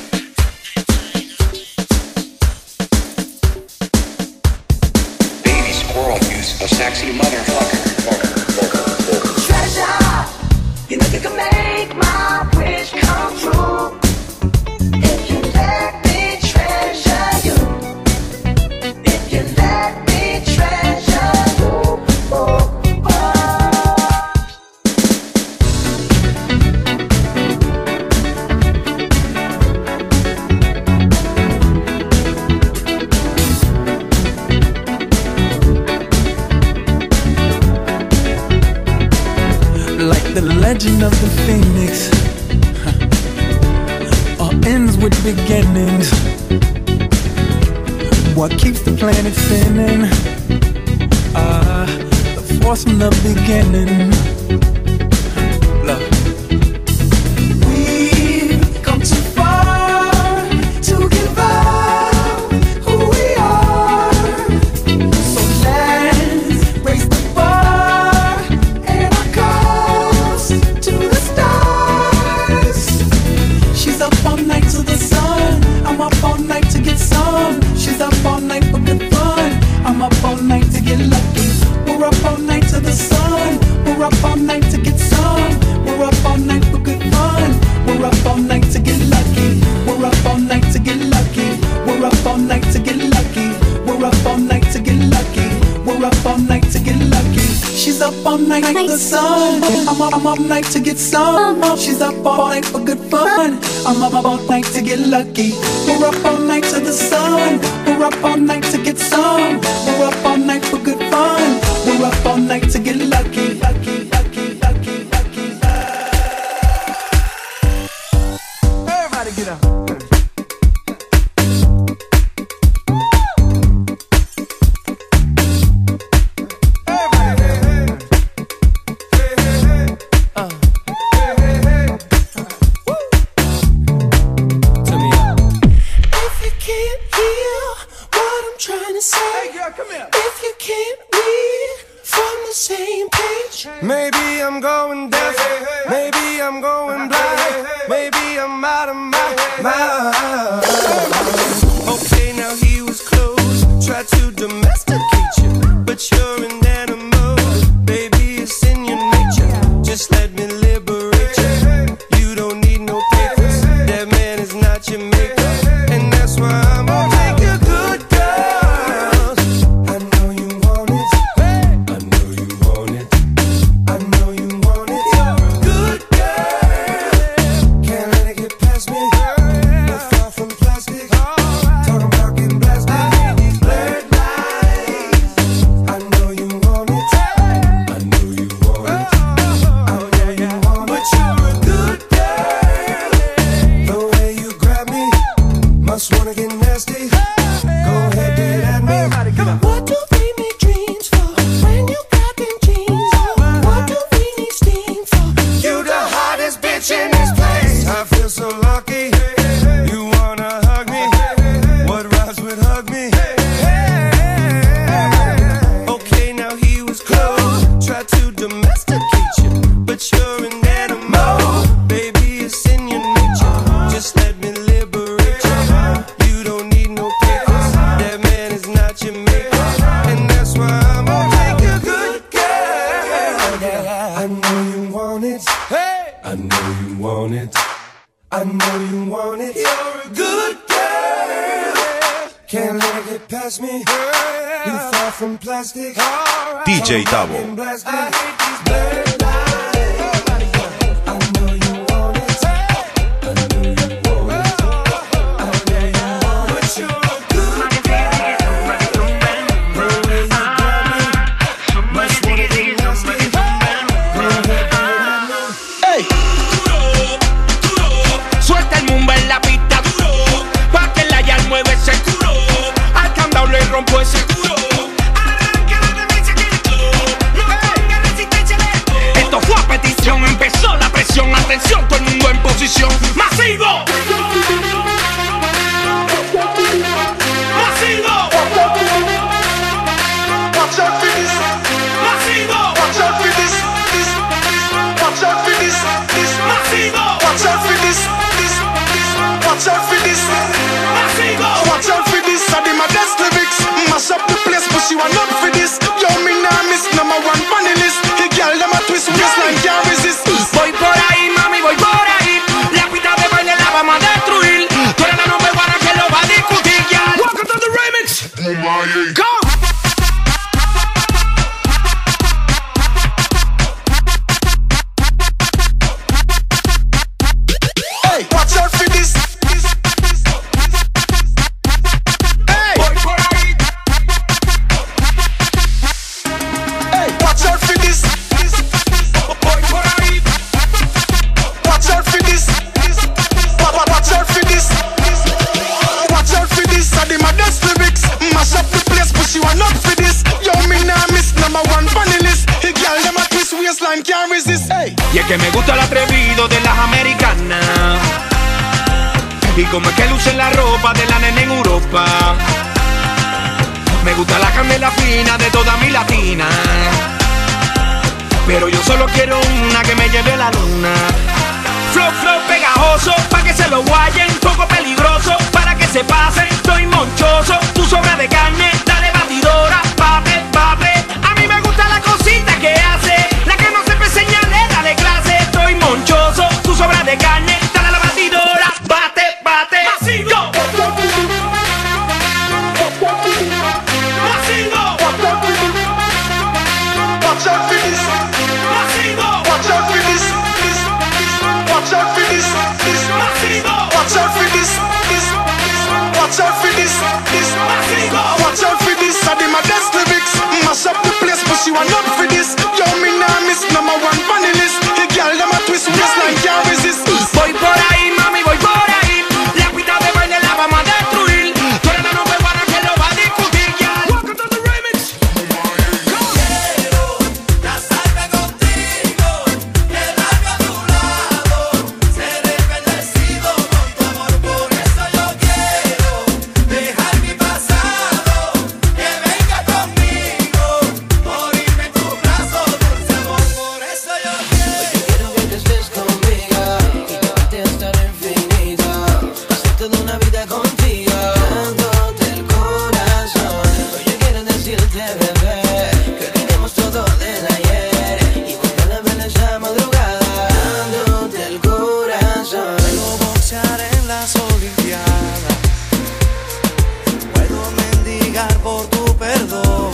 Baby squirrel use a sexy motherfucker. Treasure, you know you can make my wish come true. If you let me treasure you, if you let me treasure you, oh, Like the legend of the phoenix, huh, all ends with beginnings. What keeps the planet spinning? Ah, the force from the beginning. Love. We've come too far to give up who we are. So let's raise the bar and our cups to the stars. She's up all night to the sun. I'm up all night to get some. She's up all night for good fun. I'm up all night to get lucky. We're up all night to the sun. We're up all night to get some. We're up all night for good fun. We're up all night to get lucky. We're up all night to get lucky. We're up all night to get lucky. We're up all night to get lucky. We're up all night to get lucky. She's up all night to the sun. I'm up, I'm up all night to get some. She's up all night for good fun. I'm up all night to get lucky. We're up all night to the sun. We're up all night to get some. We're up all night for good fun. We're up all night to get lucky. Lucky, lucky, lucky, lucky. Everybody get up. Maybe I'm going deaf, maybe I'm going blind, maybe I'm out of my mind. Okay, now he was close, try try to domesticate you, but you're an animal. Baby, it's in your nature. Just let me liberate you. You don't need no papers. That man is not your maker, and that's why I'm gonna take you good girls. I know you want it. I know you want it. I know you want it. You're a good girl. Can't let it get past me. We're far from plastic. Talking about getting blasted. These blurred lines. I know you want it. I know you want it. I know you want it. But you're a good girl. The way you grab me, must wanna get nasty. Go ahead, get at me. What do we make dreams for when you got them jeans on? What do we need steam for? You the hottest bitch in this place. I feel so lucky. You wanna hug me? What rhymes with hug me? Okay, now he was close. Try to domesticate you, but you're an animal. Baby, it's in your nature. Just let me liberate you. You don't need no papers. That man is not your maker, and that's why I'm gonna take you good girl. I know you want it. I know you want it. I know you want it. You're a good girl. Can't let it get past me. You far from plastic. D J Tavo. I hate these blurred lines. I know you want it. I know you want it. I know you want it. But you're a good girl. The way you grab me, must wanna get nasty. Go ahead, get at me. Ey. Suelta el mumba en la pista, duro, pa' que la yal mueve ese culo. Al candado le rompo ese culo. Esto fue a petición, empezó la presión. Atención, todo el mundo en posición. ¡Masivo! ¡Masivo! Watch out for this. ¡Masivo! Watch out for this. This. Watch out for this. This. ¡Masivo! Watch out for this. This. Watch out for this. ¡Masivo! Watch out for this. I did my best lyrics. Mash up the place, but she want up for this. Yo, me nah miss number one funny list. The girl them a twist waistline can't resist. Voy por ahí, mami, voy por ahí. La pista de baile la vamos a destruir. Tú eres la number one que lo va a discutir, ya. Welcome to the remix. Go. Hey, watch out for this. Hey, voy por ahí. Hey, watch out for this. Voy por ahí. Watch out for this. Wa- wa- Watch out for this. Watch out for this. I did my best lyrics. Mash up the place, but she want up for this. Yo, me nah miss number one funny list. The girl them a twist waistline can't resist. Hey. Y es que me gusta el atrevido de las americanas. Y como es que luce la ropa de la nena en Europa. Me gusta la candela fina de toda mi latina. Pero yo solo quiero una que me lleve a la luna. Flow, flow pegajoso, pa' que se lo guayen. Poco peligroso, para que se pasen. Estoy monchoso, tu sobra de carne. Dale batidora, pape, pape. A mí me gusta la cosita que hace. La que no sepa señale, dale clase. Estoy monchoso, tu sobra de carne. Dale a la batidora, bate, bate. Masivo. Masivo. Watch out for this. Masivo. Watch out for this. This. Watch out for this. This. Masivo. Watch out for this. This. Watch out for this. This. Masivo. Watch out for this. I did my best lyrics. Mash up the place, but she want up for this. Yo, me nah miss number one funny list. The girl them a twist waistline can't resist. Voy por ahí, mami, voy por ahí. La pista de baile la vamos a destruir. Tú eres la number one que lo va a discutir, ya. Welcome to the remix. Quiero casarme contigo, quedarme a tu lado, ser bendecido con tu amor. Por eso yo quiero dejar mi pasado, que venga conmigo, morirme en tu brazo. por tu perdón.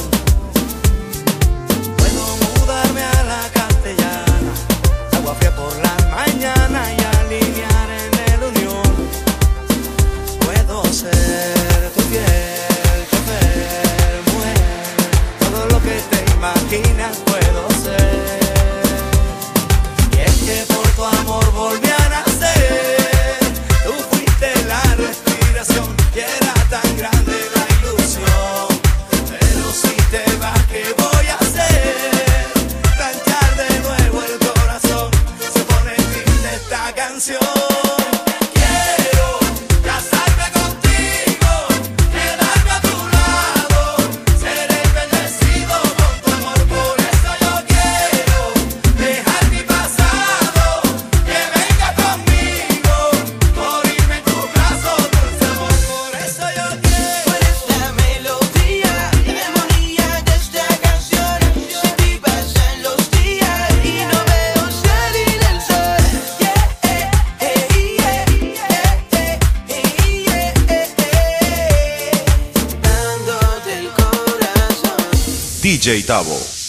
Puedo mudarme a la castellana, agua fría por la mañana y alinear en el Unión. Puedo ser tu fiel chofer, mujer, todo lo que te imaginas puedo ser. Y es que por tu amor volví a nacer, tú fuiste la respiración y era tan grande la ilusión. Pero si te vas, ¿qué voy a hacer? Planchar de nuevo el corazón, se pone triste esta canción. Quiero casarme contigo, quedarme a tu lado, seré bendecido con tu amor, por eso yo quiero dejar mi pasado, que venga conmigo, morirme en tu brazo, dulce amor, por eso yo quiero. Tú eres la melodía, la armonía de esta canción. Sin ti pasan los días y no veo salir el sol. Yeah, eh, eh, yeah, eh, eh, eh, eh, eh. Dándote el corazón. D J Tavo.